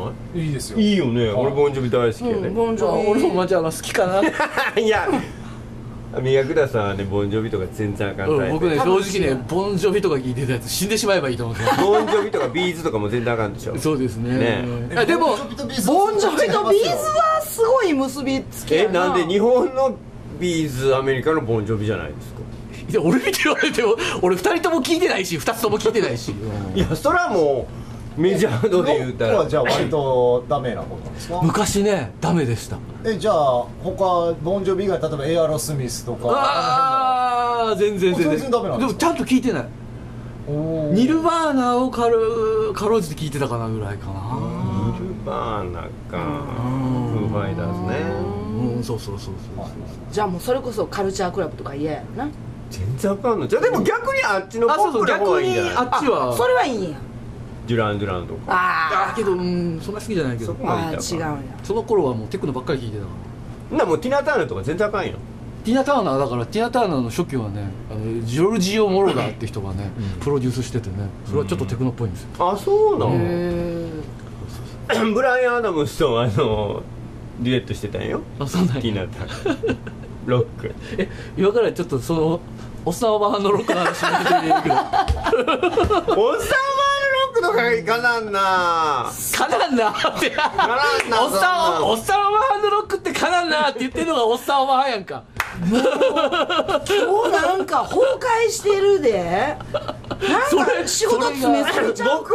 いいですよ。 いいよね。俺ボンジョビ大好きやね。 ボンジョビ。 俺もマジ好きかな。 いや宮倉さんはねボンジョビとか全然あかんタイプ。 僕ね正直ねボンジョビとか聞いてたやつ死んでしまえばいいと思って。 ボンジョビとかビーズとかも全然あかんでしょ。 そうですね。でもボンジョビとビーズはすごい結びつきやな。 なんで日本のビーズアメリカのボンジョビじゃないですか。 いや俺見て言われても俺2人とも聞いてないし2つとも聞いてないし。 いやそれはもうメジャー度で言うたら。 じゃあ割とダメなことなんですか。 昔ねダメでした。 じゃあ他ボンジョビ以外例えばエアロスミスとか。 全然ダメなんですか。 でもちゃんと聞いてない。ニルバーナをかろうじて聞いてたかなぐらいかな。 ニルバーナかフーファイターズね。 そうじゃあもうそれこそカルチャークラブとか嫌やろな。 全然あかんの。じゃあでも逆にあっちのポップな方がいいんじゃない。 あっちはそれはいいんや。 デュランとか。 けどそんな好きじゃないけど。 違うんや。 その頃はもうテクノばっかり聴いてたから。もうティナ・ターナーとか全然あかんよ。 ティナ・ターナーだからティナ・ターナーの初期はねジョルジオ・モロダーって人がねプロデュースしててねそれはちょっとテクノっぽいんですよ。 あそうなの。ブライアン・アダムスとデュエットしてたんよ。 あそうなんや。 ティナ・ターナーロック。 今からちょっとそのおっさんおばはんのロックの話に出てみるけど。 おっさんおばはんのロックとかいかなんなっておっさんおばはんのロックってかなんなって言ってるのがおっさんおばはんやんか。 もう今日なんか崩壊してるで。なんか仕事詰めすぎちゃうか。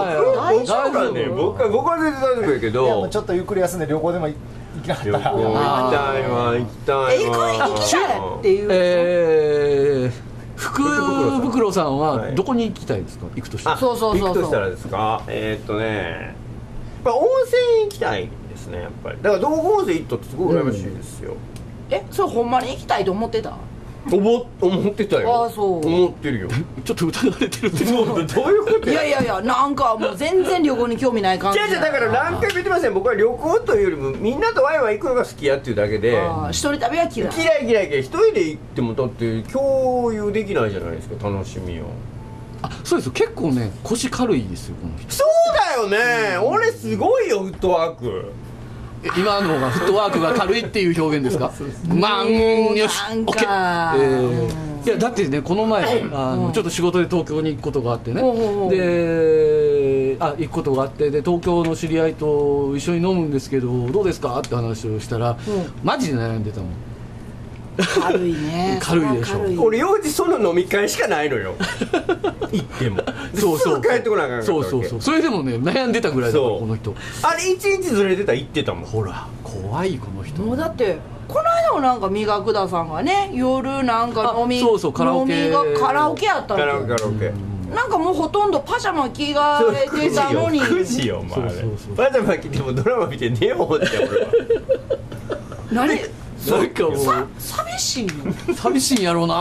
僕は全然大丈夫やけど。 ちょっとゆっくり休んで旅行でも行きなかったら。 行きたいっていう。 福袋さんはどこに行きたいですか。行くとしたら。 行くとしたらですか。やっぱ温泉行きたいですねやっぱり。だから道後温泉行ったってすごい羨ましいですよ。 それほんまに行きたいと思ってた。 思ってたよ。 あそう思ってるよ。 ちょっと疑われてるって。 どういうことや。 いやなんかもう全然旅行に興味ない感じ。 だから何回も言ってません。僕は旅行というよりもみんなとワイワイ行くのが好きやっていうだけで。 一人旅は嫌い。 一人で行ってもだって共有できないじゃないですか楽しみを。 そうですよ。結構ね腰軽いですよこの人。 そうだよね。俺すごいよフットワーク。 今の方がフットワークが軽いっていう表現ですか。よしオッケー。いやだってねこの前ちょっと仕事で東京に行くことがあってね。で行くことがあってで東京の知り合いと一緒に飲むんですけどどうですかって話をしたらマジで悩んでたもん。 軽いね。 軽いでしょ。 俺用事その飲み会しかないのよ。行ってもすぐ帰ってこなあかんから。 そうそれでもね悩んでたぐらいだからこの人。 あれ一日ずれてたら行ってたもん。 ほら怖いこの人。 もうだってこの間もなんか磨くださんがね夜なんか飲みカラオケがカラオケやったんカラオケなんかもうほとんどパジャマ着替えてたのに 9時よお前。パジャマ着てもドラマ見て寝ようって俺は。 何なんかもう寂しいの。 寂しいんやろうな。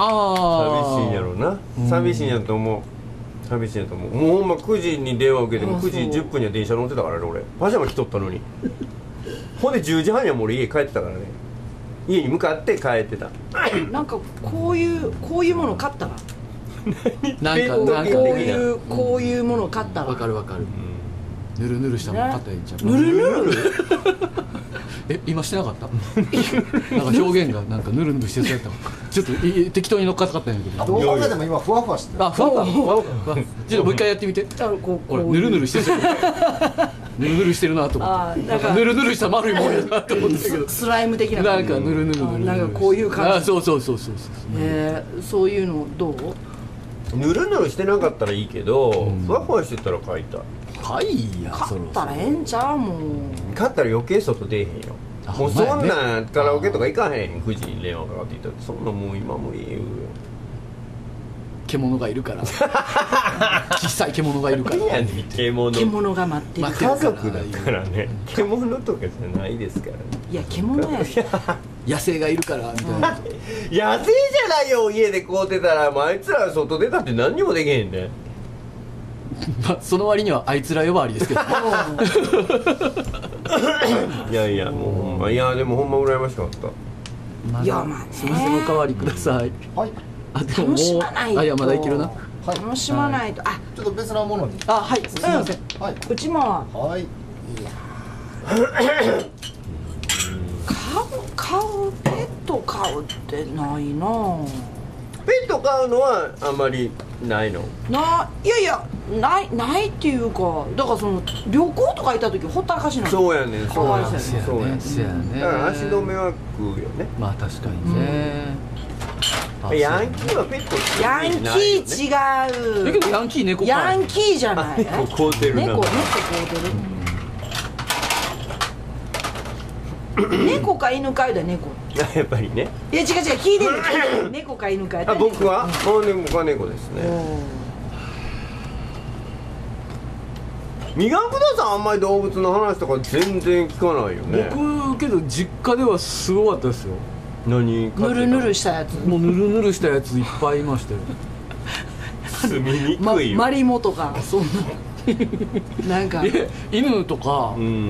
寂しいんやと思う。もうほんま9時に電話受けても9時10分には電車乗ってたからね俺。パジャマ着とったのに。ほんで10時半にはもう俺家帰ってたからね。家に向かって帰ってた。 なんかこういうもの買ったらなんかこういうもの買ったらわかるぬるぬるしたもの買ったらいいんちゃう。 ぬるぬる今してなかったなんか表現がなんかヌルヌルしてそうやったちょっと適当に乗っかったんやけど動画でも今ふわふわしてる。 ふわふわちょっともう一回やってみてほらヌルヌルしてるヌルヌルしてるなと思ってヌルヌルした丸いもんやなと思ったけどスライム的ななんかヌルヌルなんかこういう感じそうそうそういうのどう？ ぬるぬるしてなかったらいいけど、ふわふわしてたら買いたい。 買いや買ったらええんちゃうもん。 買ったら余計外出えへんよ。もうそんなんカラオケとか行かへん。9時に電話かかっていたってそんなもう今無理言うよ。 獣がいるから小さい獣がいるから何やねん獣が待ってる家族だからね。獣とかじゃないですからね。 いや獣や野生がいるからみたいな野生じゃないよ。家で買うてたらもうあいつら外出たって何にもできへんね。 その割にはあいつら呼ばわりですけどいやいやもういやでもほんま羨ましかった。 いやまあねすいませんおかわりください。 はい。 でももう楽しまないと。 いやまだいけるな。 楽しまないと。あ、 ちょっと別なものに。 はいすいません。 はい。 うちもはい。 買うペット買うってないな。 ペット飼うのはあんまりないの？ いやいやないっていうか、だからその旅行とか行った時ほったらかしなの。 そうやねん。そうやねん。 そうやね。 だから足止めは食うよね。 まあ確かにね。 ヤンキーはペットってヤンキー違う。 だけどヤンキー猫かヤンキーじゃない。 猫飼うてるな。 猫飼うてる。猫か犬かいだ猫。 やっぱりね。 いや違う聞いてる。猫か犬かいだ。 僕はもう猫は猫ですね。磨くださんあんまり動物の話とか全然聞かないよね。 僕けど実家ではすごかったですよ。 何？ ぬるぬるしたやつ。 もうぬるぬるしたやついっぱいいましたよ。 住みにくいよ。 マリモとかそんななんか犬とかね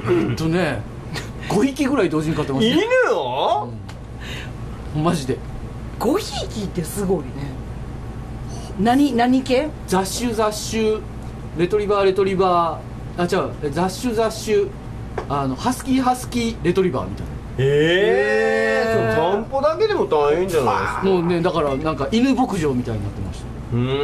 5匹ぐらい同時に飼ってましたよ。 犬を？ マジで 5匹ってすごいね。何系？ 雑種レトリバー違う雑種ハスキーレトリバーみたいな。 散歩だけでも大変じゃないですか。 もうねだからなんか犬牧場みたいになってました。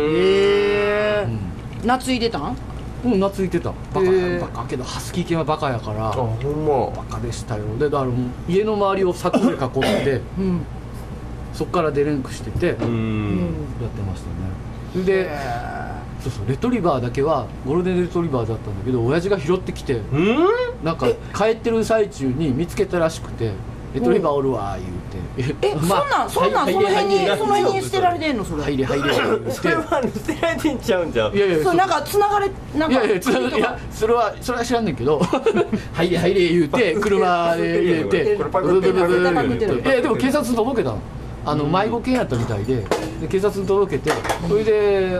夏いでたん？ 夏いてた。バカけどハスキー系はバカやからほんまバカでしたよ。でだからもう家の周りを柵で囲ってそっから出れんくしててやってましたね。でそうレトリバーだけはゴールデンレトリバーだったんだけど親父が拾ってきてなんか帰ってる最中に見つけたらしくてレトリバーおるわ言うてそんなんその辺に捨てられてんのそれ。 入れそれは捨てられてんちゃうんじゃん。 いやそれなんかつながれなんかいやそれは知らんねんけど入れ言うて車で入れてでも警察に届けたの。迷子犬やったみたいで警察に届けてそれで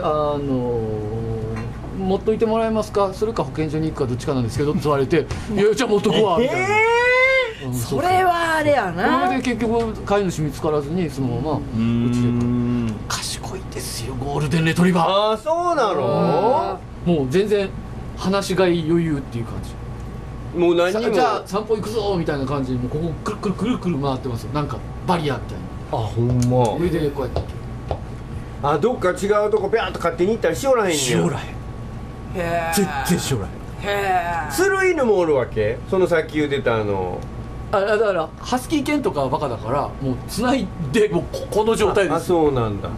持っといてもらえますかそれか保健所に行くかどっちかなんですけどって言われていやじゃあ持っとくわみたいな。 それはあれやな。 それで結局飼い主見つからずにそのままうちで賢いですよゴールデンレトリバー。 ああそうなの？ もう全然話しがい余裕っていう感じ。 もう何にもじゃあ散歩行くぞみたいな感じでもうここくるくる回ってますよ。なんかバリアみたいな。 あほんま。 それでこうやってどっか違うとこビャーッと勝手に行ったらしおらへんねん。 しおらへん。全然しおらへん。 する犬もおるわけ？そのさっき言ってただからハスキー犬とかはバカだからもう繋いでもうこの状態です。 そうなんだ。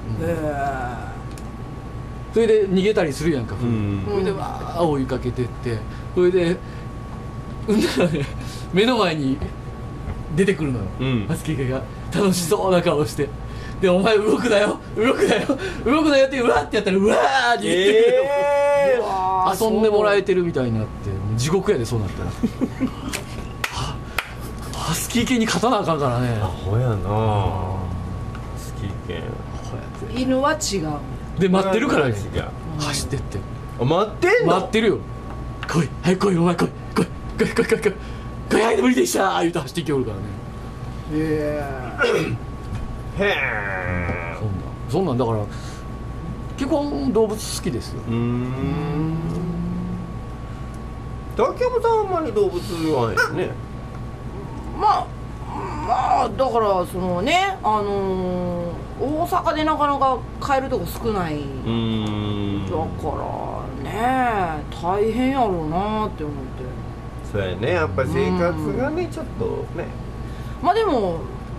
それで逃げたりするやんか。それでわー追いかけてってそれで目の前に出てくるのよ、ハスキー犬が楽しそうな顔してでお前動くなよってうわってやったらうわーって言って遊んでもらえてるみたいになって地獄やでそうなったらハスキー犬に勝たなあかんからね。 アホやなハスキー犬。 犬は違うで待ってるからね走ってって待ってんの？ 待ってるよ。来い早く来いお前来いはい無理でした言うて走ってきおるからね。 へえそんなんだから結構動物好きですよ。 竹山さんはあんまり動物言わへんね。 まあだからそのね大阪でなかなか買えるとこ少ないだからね大変やろうなって思って。 そうやね、やっぱり生活がねちょっとね、 まあでも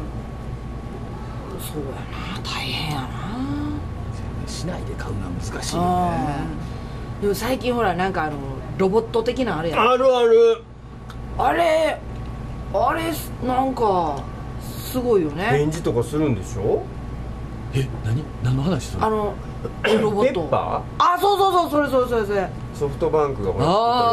そうやな、大変やな。 市内で買うのは難しいよね。 でも最近ほらなんかロボット的なあれやあるある、 あれなんかすごいよね。 返事とかするんでしょ。 何の話するロボットペッパー、あ、そうそれソフトバンクがほら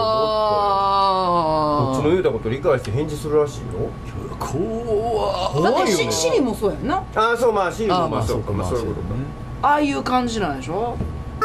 あこっちの言うたこと理解して返事するらしいよ。 怖だってシリもそうやんな。 ああそう、まあシリもまあそうか、まあそういうことか。 ああいう感じなんでしょ。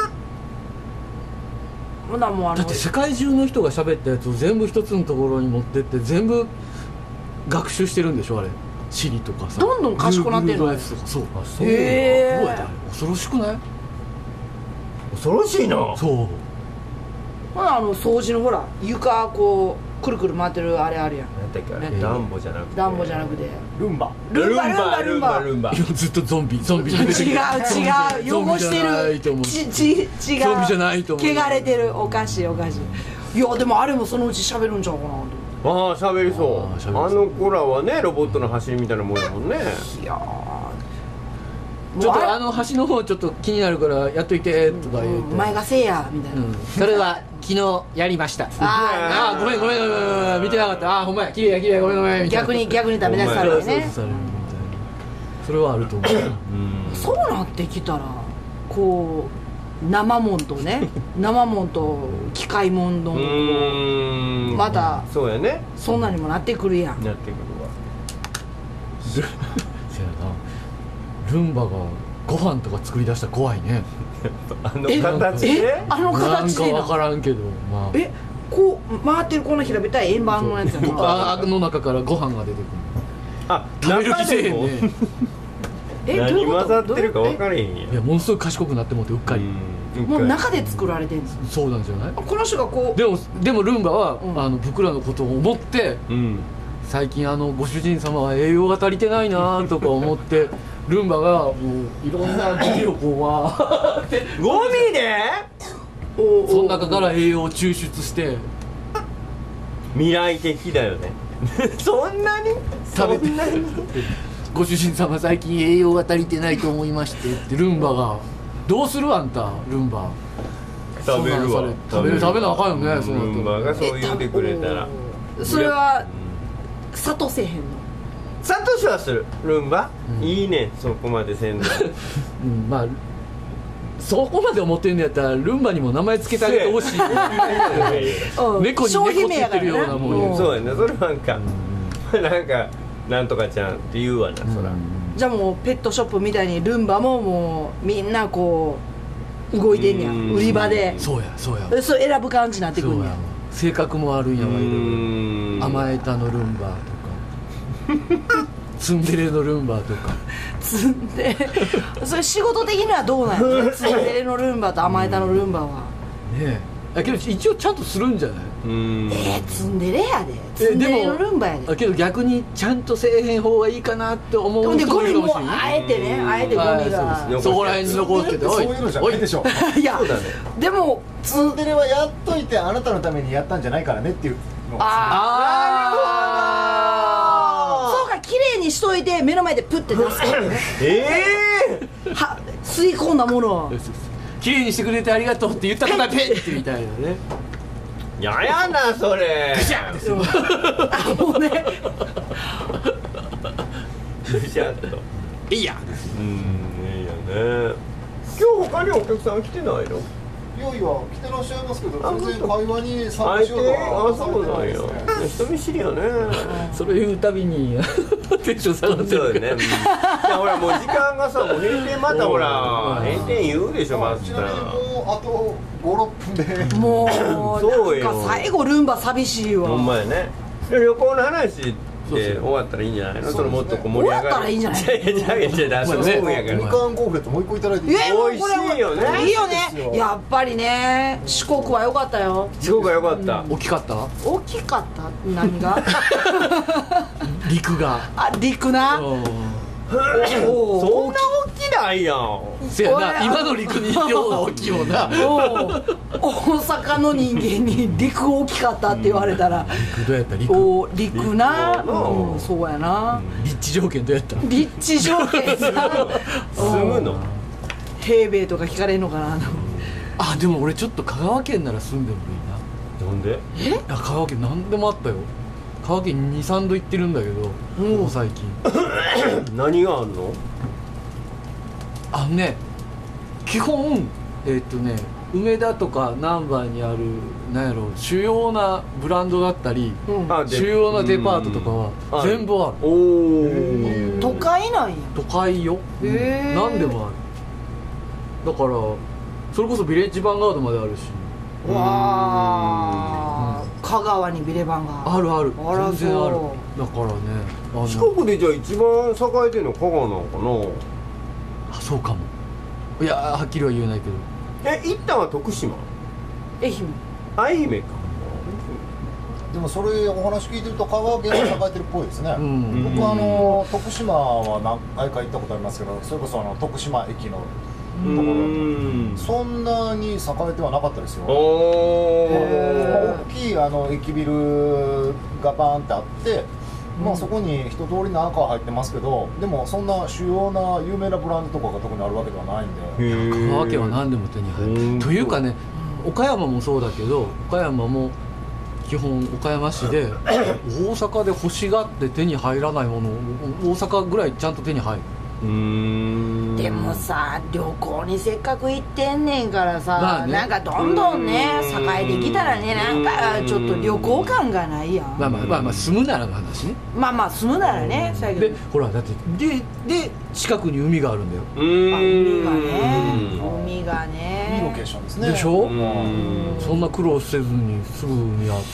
もうだって世界中の人が喋ったやつを全部一つのところに持ってって全部学習してるんでしょあれ。シリとかさどんどん賢くなってるの。 やつとかそう。 へえ。 恐ろしくない？ 恐ろしいな。 そう。 ほら掃除のほら床こうくるくる回ってるあれあるやん。 何だっけあれ、ダンボじゃなくてルンバ。 いやずっとゾンビじゃない。 違う汚してる。違う。 ゾンビじゃないと思う。 汚れてる。おかしい。いやでもあれもそのうち喋るんちゃうかなと。 ああ喋りそう。あの子らはねロボットの走りみたいなもんやもんね。 いやちょっと橋の方ちょっと気になるからやっといてとか言って、 前がせいやみたいな、 それは昨日やりました。ああごめん見てなかった。ああほんまや綺麗ごめん逆にダメ出しされてね。 それはあると思う。 そうなってきたらこう生もんと機械もんのまたそうやね、 そんなにもなってくるやん。 なってくるわ。 せやな、ルンバがご飯とか作り出したら怖いね。 あの形であの形でなんか分からんけど、まあこう回ってるこの平べったい円盤のやつやな。 あの中からご飯が出てくる。 あ、 食べる気せえへんね。 何混ざってるか分からへんやん。 いやものすごい賢くなってもってうっかり。 もう中で作られてるんです。 そうなんじゃない。 この人がこうでもルンバは僕らのことを思って最近ご主人様は栄養が足りてないなとか思ってルンバがもういろんなゴミをこうわーってゴミでその中から栄養を抽出して未来的だよね。そんなに食べてご主人様最近栄養が足りてないと思いましてってルンバがどうするあんたルンバ食べるわ。 食べなあかんよね。 ルンバがそう言ってくれたらそれは諭せへんの。 サトシはする。ルンバいいね、そこまでせんの。 まあそこまで思ってるんやったらルンバにも名前つけてあげてほしい。猫に猫ついてるようなもん。 そうやね、それなんかなんかなんとかちゃんって言うわな、そら。 じゃあもうペットショップみたいにルンバももうみんなこう動いてんやん、売り場で。 そうやそう選ぶ感じになってくるんや。 性格もあるんやわ。いろいろ甘えたのルンバとかツンデレのルンバとか。 ツンデレそれ仕事的にはどうなんやろ。ツンデレのルンバと甘えたのルンバはねえ。けど一応ちゃんとするんじゃない。 ツンデレやで。ツンデレのルンバやで。 けど逆にちゃんとせえへん方がいいかなって思う人もいるかもしれない。 ゴミもあえてゴミがそこら辺に残っててそういうのじゃないでしょ。 いやでもツンデレはやっといてあなたのためにやったんじゃないからねっていうの。 そうか、綺麗にしといて目の前でプッて出すからね。吸い込んだものを綺麗にしてくれてありがとうって言ったからペンってみたいなね。 やなそれ。 グシャンですよ。 もうね。 グシャンと。 いいや。 いいよね。今日他にお客さん来てないの？ いやいや来てらっしゃいますけど全然会話に参加しようとはそうなんや。人見知りよね。 それ言うたびにテンション下がってる。 そうよね。いやほらもう時間がさもう閉店またほら閉店言うでしょマスター。 ちなみにもうあと5、6分でもうそうよ。 なんか最後ルンバ寂しいわ。 ほんまやね。旅行の話で終わったらいいんじゃないの？そのもっとこう盛り上がる。 終わったらいいんじゃない？ そうそうやから。 みかんコーフレットもう一個いただいていい？ 美味しいよね。 いいよね。やっぱりね、四国は良かったよ。 四国は良かった。 大きかった？ 大きかった？何が？ 陸が陸な。 そんな大きないやん。 せやな、今の陸に行って方が大きいもんな。 大阪の人間に陸大きかったって言われたら、 陸どうやった陸な、そうやな。 立地条件どうやった？ 立地条件さ住むの平米とか聞かれるのかな。 あ、でも俺ちょっと香川県なら住んでもいいな。 なんで？ 香川県何でもあったよ。香川県 2,3 度行ってるんだけど、ここ最近何があんの？ 基本梅田とか難波にある主要なブランドだったり、主要なデパートとかは全部ある。 都会なんや。 都会よ。何でもある。だからそれこそビレッジヴァンガードまであるし。 わー、香川にビレバンがあるある、 全然ある。だからね、 四国でじゃあ一番栄えてるの香川なのかな？ そうかも。いや、はっきりは言えないけど。 一旦は徳島？愛媛か。 でもそれお話聞いてると香川県が栄えてるっぽいですね。僕は徳島は何回か行ったことありますけど、それこそ徳島駅のところそんなに栄えてはなかったですよ。大きい駅ビルがバーンってあって、そこに一通りの赤は入ってますけど、でもそんな主要な有名なブランドとかが特にあるわけではないんで。 香川県は何でも手に入るというかね、岡山もそうだけど、岡山も基本岡山市で大阪で欲しがって手に入らないものを大阪ぐらいちゃんと手に入る。 でもさ、旅行にせっかく行ってんねんからさ、なんかどんどんね栄えてきたらね、なんかちょっと旅行感がないやん。 まあ住むならの話ね。 住むならね。 でほらだってで近くに海があるんだよ。 海がねいいロケーションですね。 でしょ。そんな苦労せずにすぐにあって。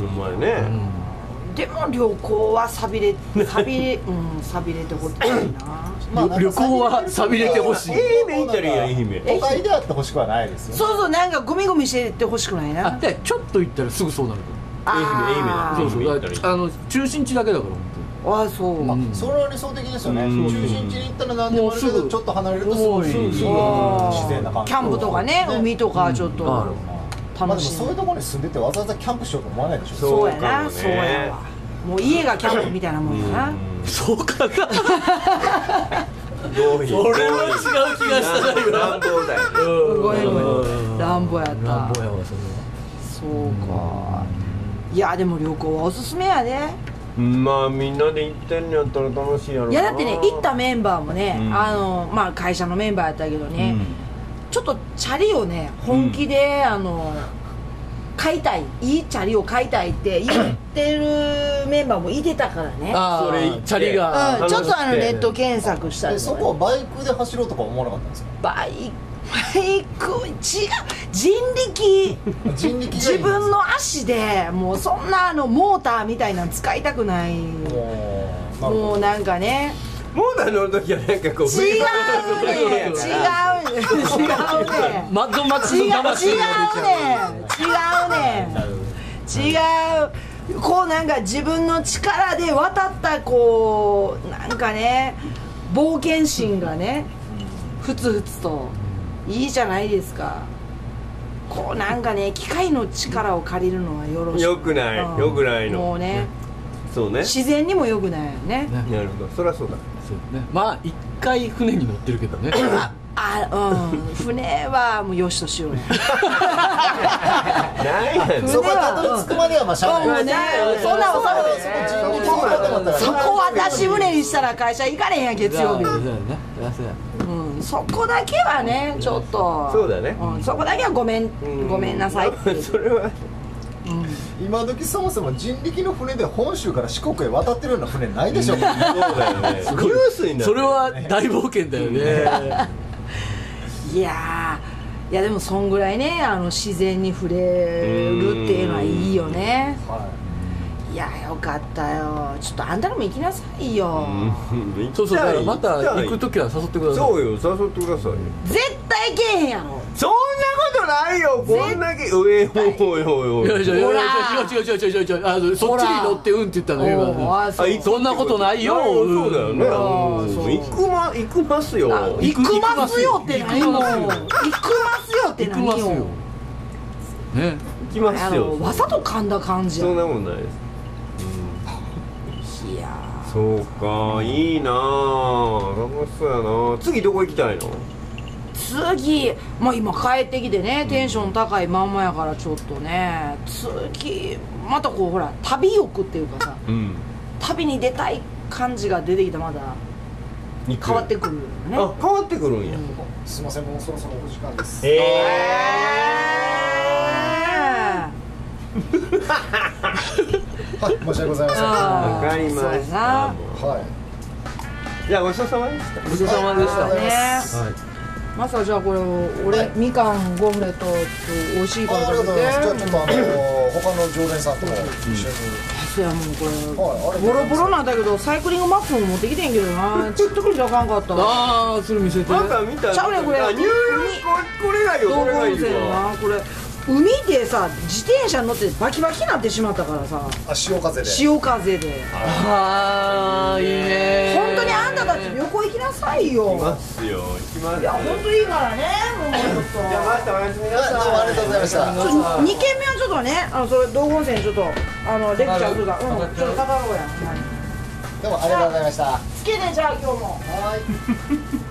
うまいね。 でも旅行は寂れてほしいな。 旅行は寂れてほしい。 愛媛行ったらいいや、愛媛。 都会であってほしくはないですよね。 そうなんかゴミゴミしてってほしくないな。 でちょっと行ったらすぐそうなる。 愛媛そう中心地だけだから本当に。そう。 それは理想的ですよね。中心地に行ったら何でもあるけど、ちょっと離れるとすごい自然な感じ。 キャンプとかね、海とかちょっと楽しい。 そういうところに住んでてわざわざキャンプしようと思わないでしょ。 そうやな、そうやわ。もう家がキャンプみたいなもんやな。 そうかな。 それは違う気がしたんだけど。 乱暴だよ。 ごめん乱暴やった。 乱暴やわそれは。 そうか。いやでも旅行はおすすめやで。 みんなで行ってんのやったら楽しいやろな。 いやだってね、行ったメンバーもね、会社のメンバーやったけどね、ちょっとチャリをね本気で買いたい、いいチャリを買いたいって言ってるメンバーもいてたからね。 それチャリがちょっとネット検索したり。 そこはバイクで走ろうとか思わなかったんですか？ バイク違う、人力自分の足でもうそんなモーターみたいなの使いたくない。もうなんかね、 モーター乗るときはなんかこう違うねマッドマックスの魂違うこうなんか自分の力で渡ったこうなんかね冒険心がねふつふつといいじゃないですか。こうなんかね機械の力を借りるのはよろしくよくないの。 もうね、 そうね、 自然にもよくないよね。 なるほど、そりゃそうだ。 そうね。一回船に乗ってるけどね。 船はもうよしとしようね。 そこたどり着くまではしゃあないね。 そんなそこ私船にしたら会社行かれへんや月曜日。そこだけはねちょっとそうだね。 そこだけはごめんなさいって。 それは今時そもそも人力の船で本州から四国へ渡ってるような船ないでしょ。そうだよね。 それは大冒険だよね。 いやでもそんぐらいね自然に触れるっていうのはいいよね。いやよかったよ。ちょっとあんたらも行きなさいよ。 そうだからまた行くときは誘ってください。 そうよ、誘ってくださいよ。 絶対行けへんやろ。 そんなことないよこんだけおいおいおいおいいやいやいや違うそっちに乗ってうんって言ったの今そんなことないよそうだよね行くますよ行くますよって何も行くますよって何よね行きますよわざと噛んだ感じそんなことないですいやそうかいいなぁ楽しそうやな次どこ行きたいの次まあ今帰ってきてねテンション高いまんまやからちょっとね次またこうほら旅欲っていうかさ旅に出たい感じが出てきたまだ変わってくるよねあ変わってくるんやすいませんもうそろそろお時間ですはい申し訳ございませんわかりましたはいじゃあごちそうさまでしたごちそうさまでしたねまさじゃあこれ俺みかんゴムレット美味しいから食べてじゃあちょっと他の常連さんとも一緒にそうやもうこれボロボロなんだけどサイクリングマップも持ってきてんけどなちょっとくらいあかんかったああそれ見せてなんか見たちゃうねこれニューヨークこれがいいよこれがいいわこれ海でさ自転車乗ってバキバキになってしまったからさ潮風でああいいね本当にあんたたち旅行行きなさいよ行きますよ行きますよいや本当いいからねもうちょっとじゃあまたおやすみなさいどうもありがとうございました 2軒目はちょっとねそれ道後温泉ちょっとレクチャーするからちょっと語ろうやどうもありがとうございましたつけねじゃあ今日もはい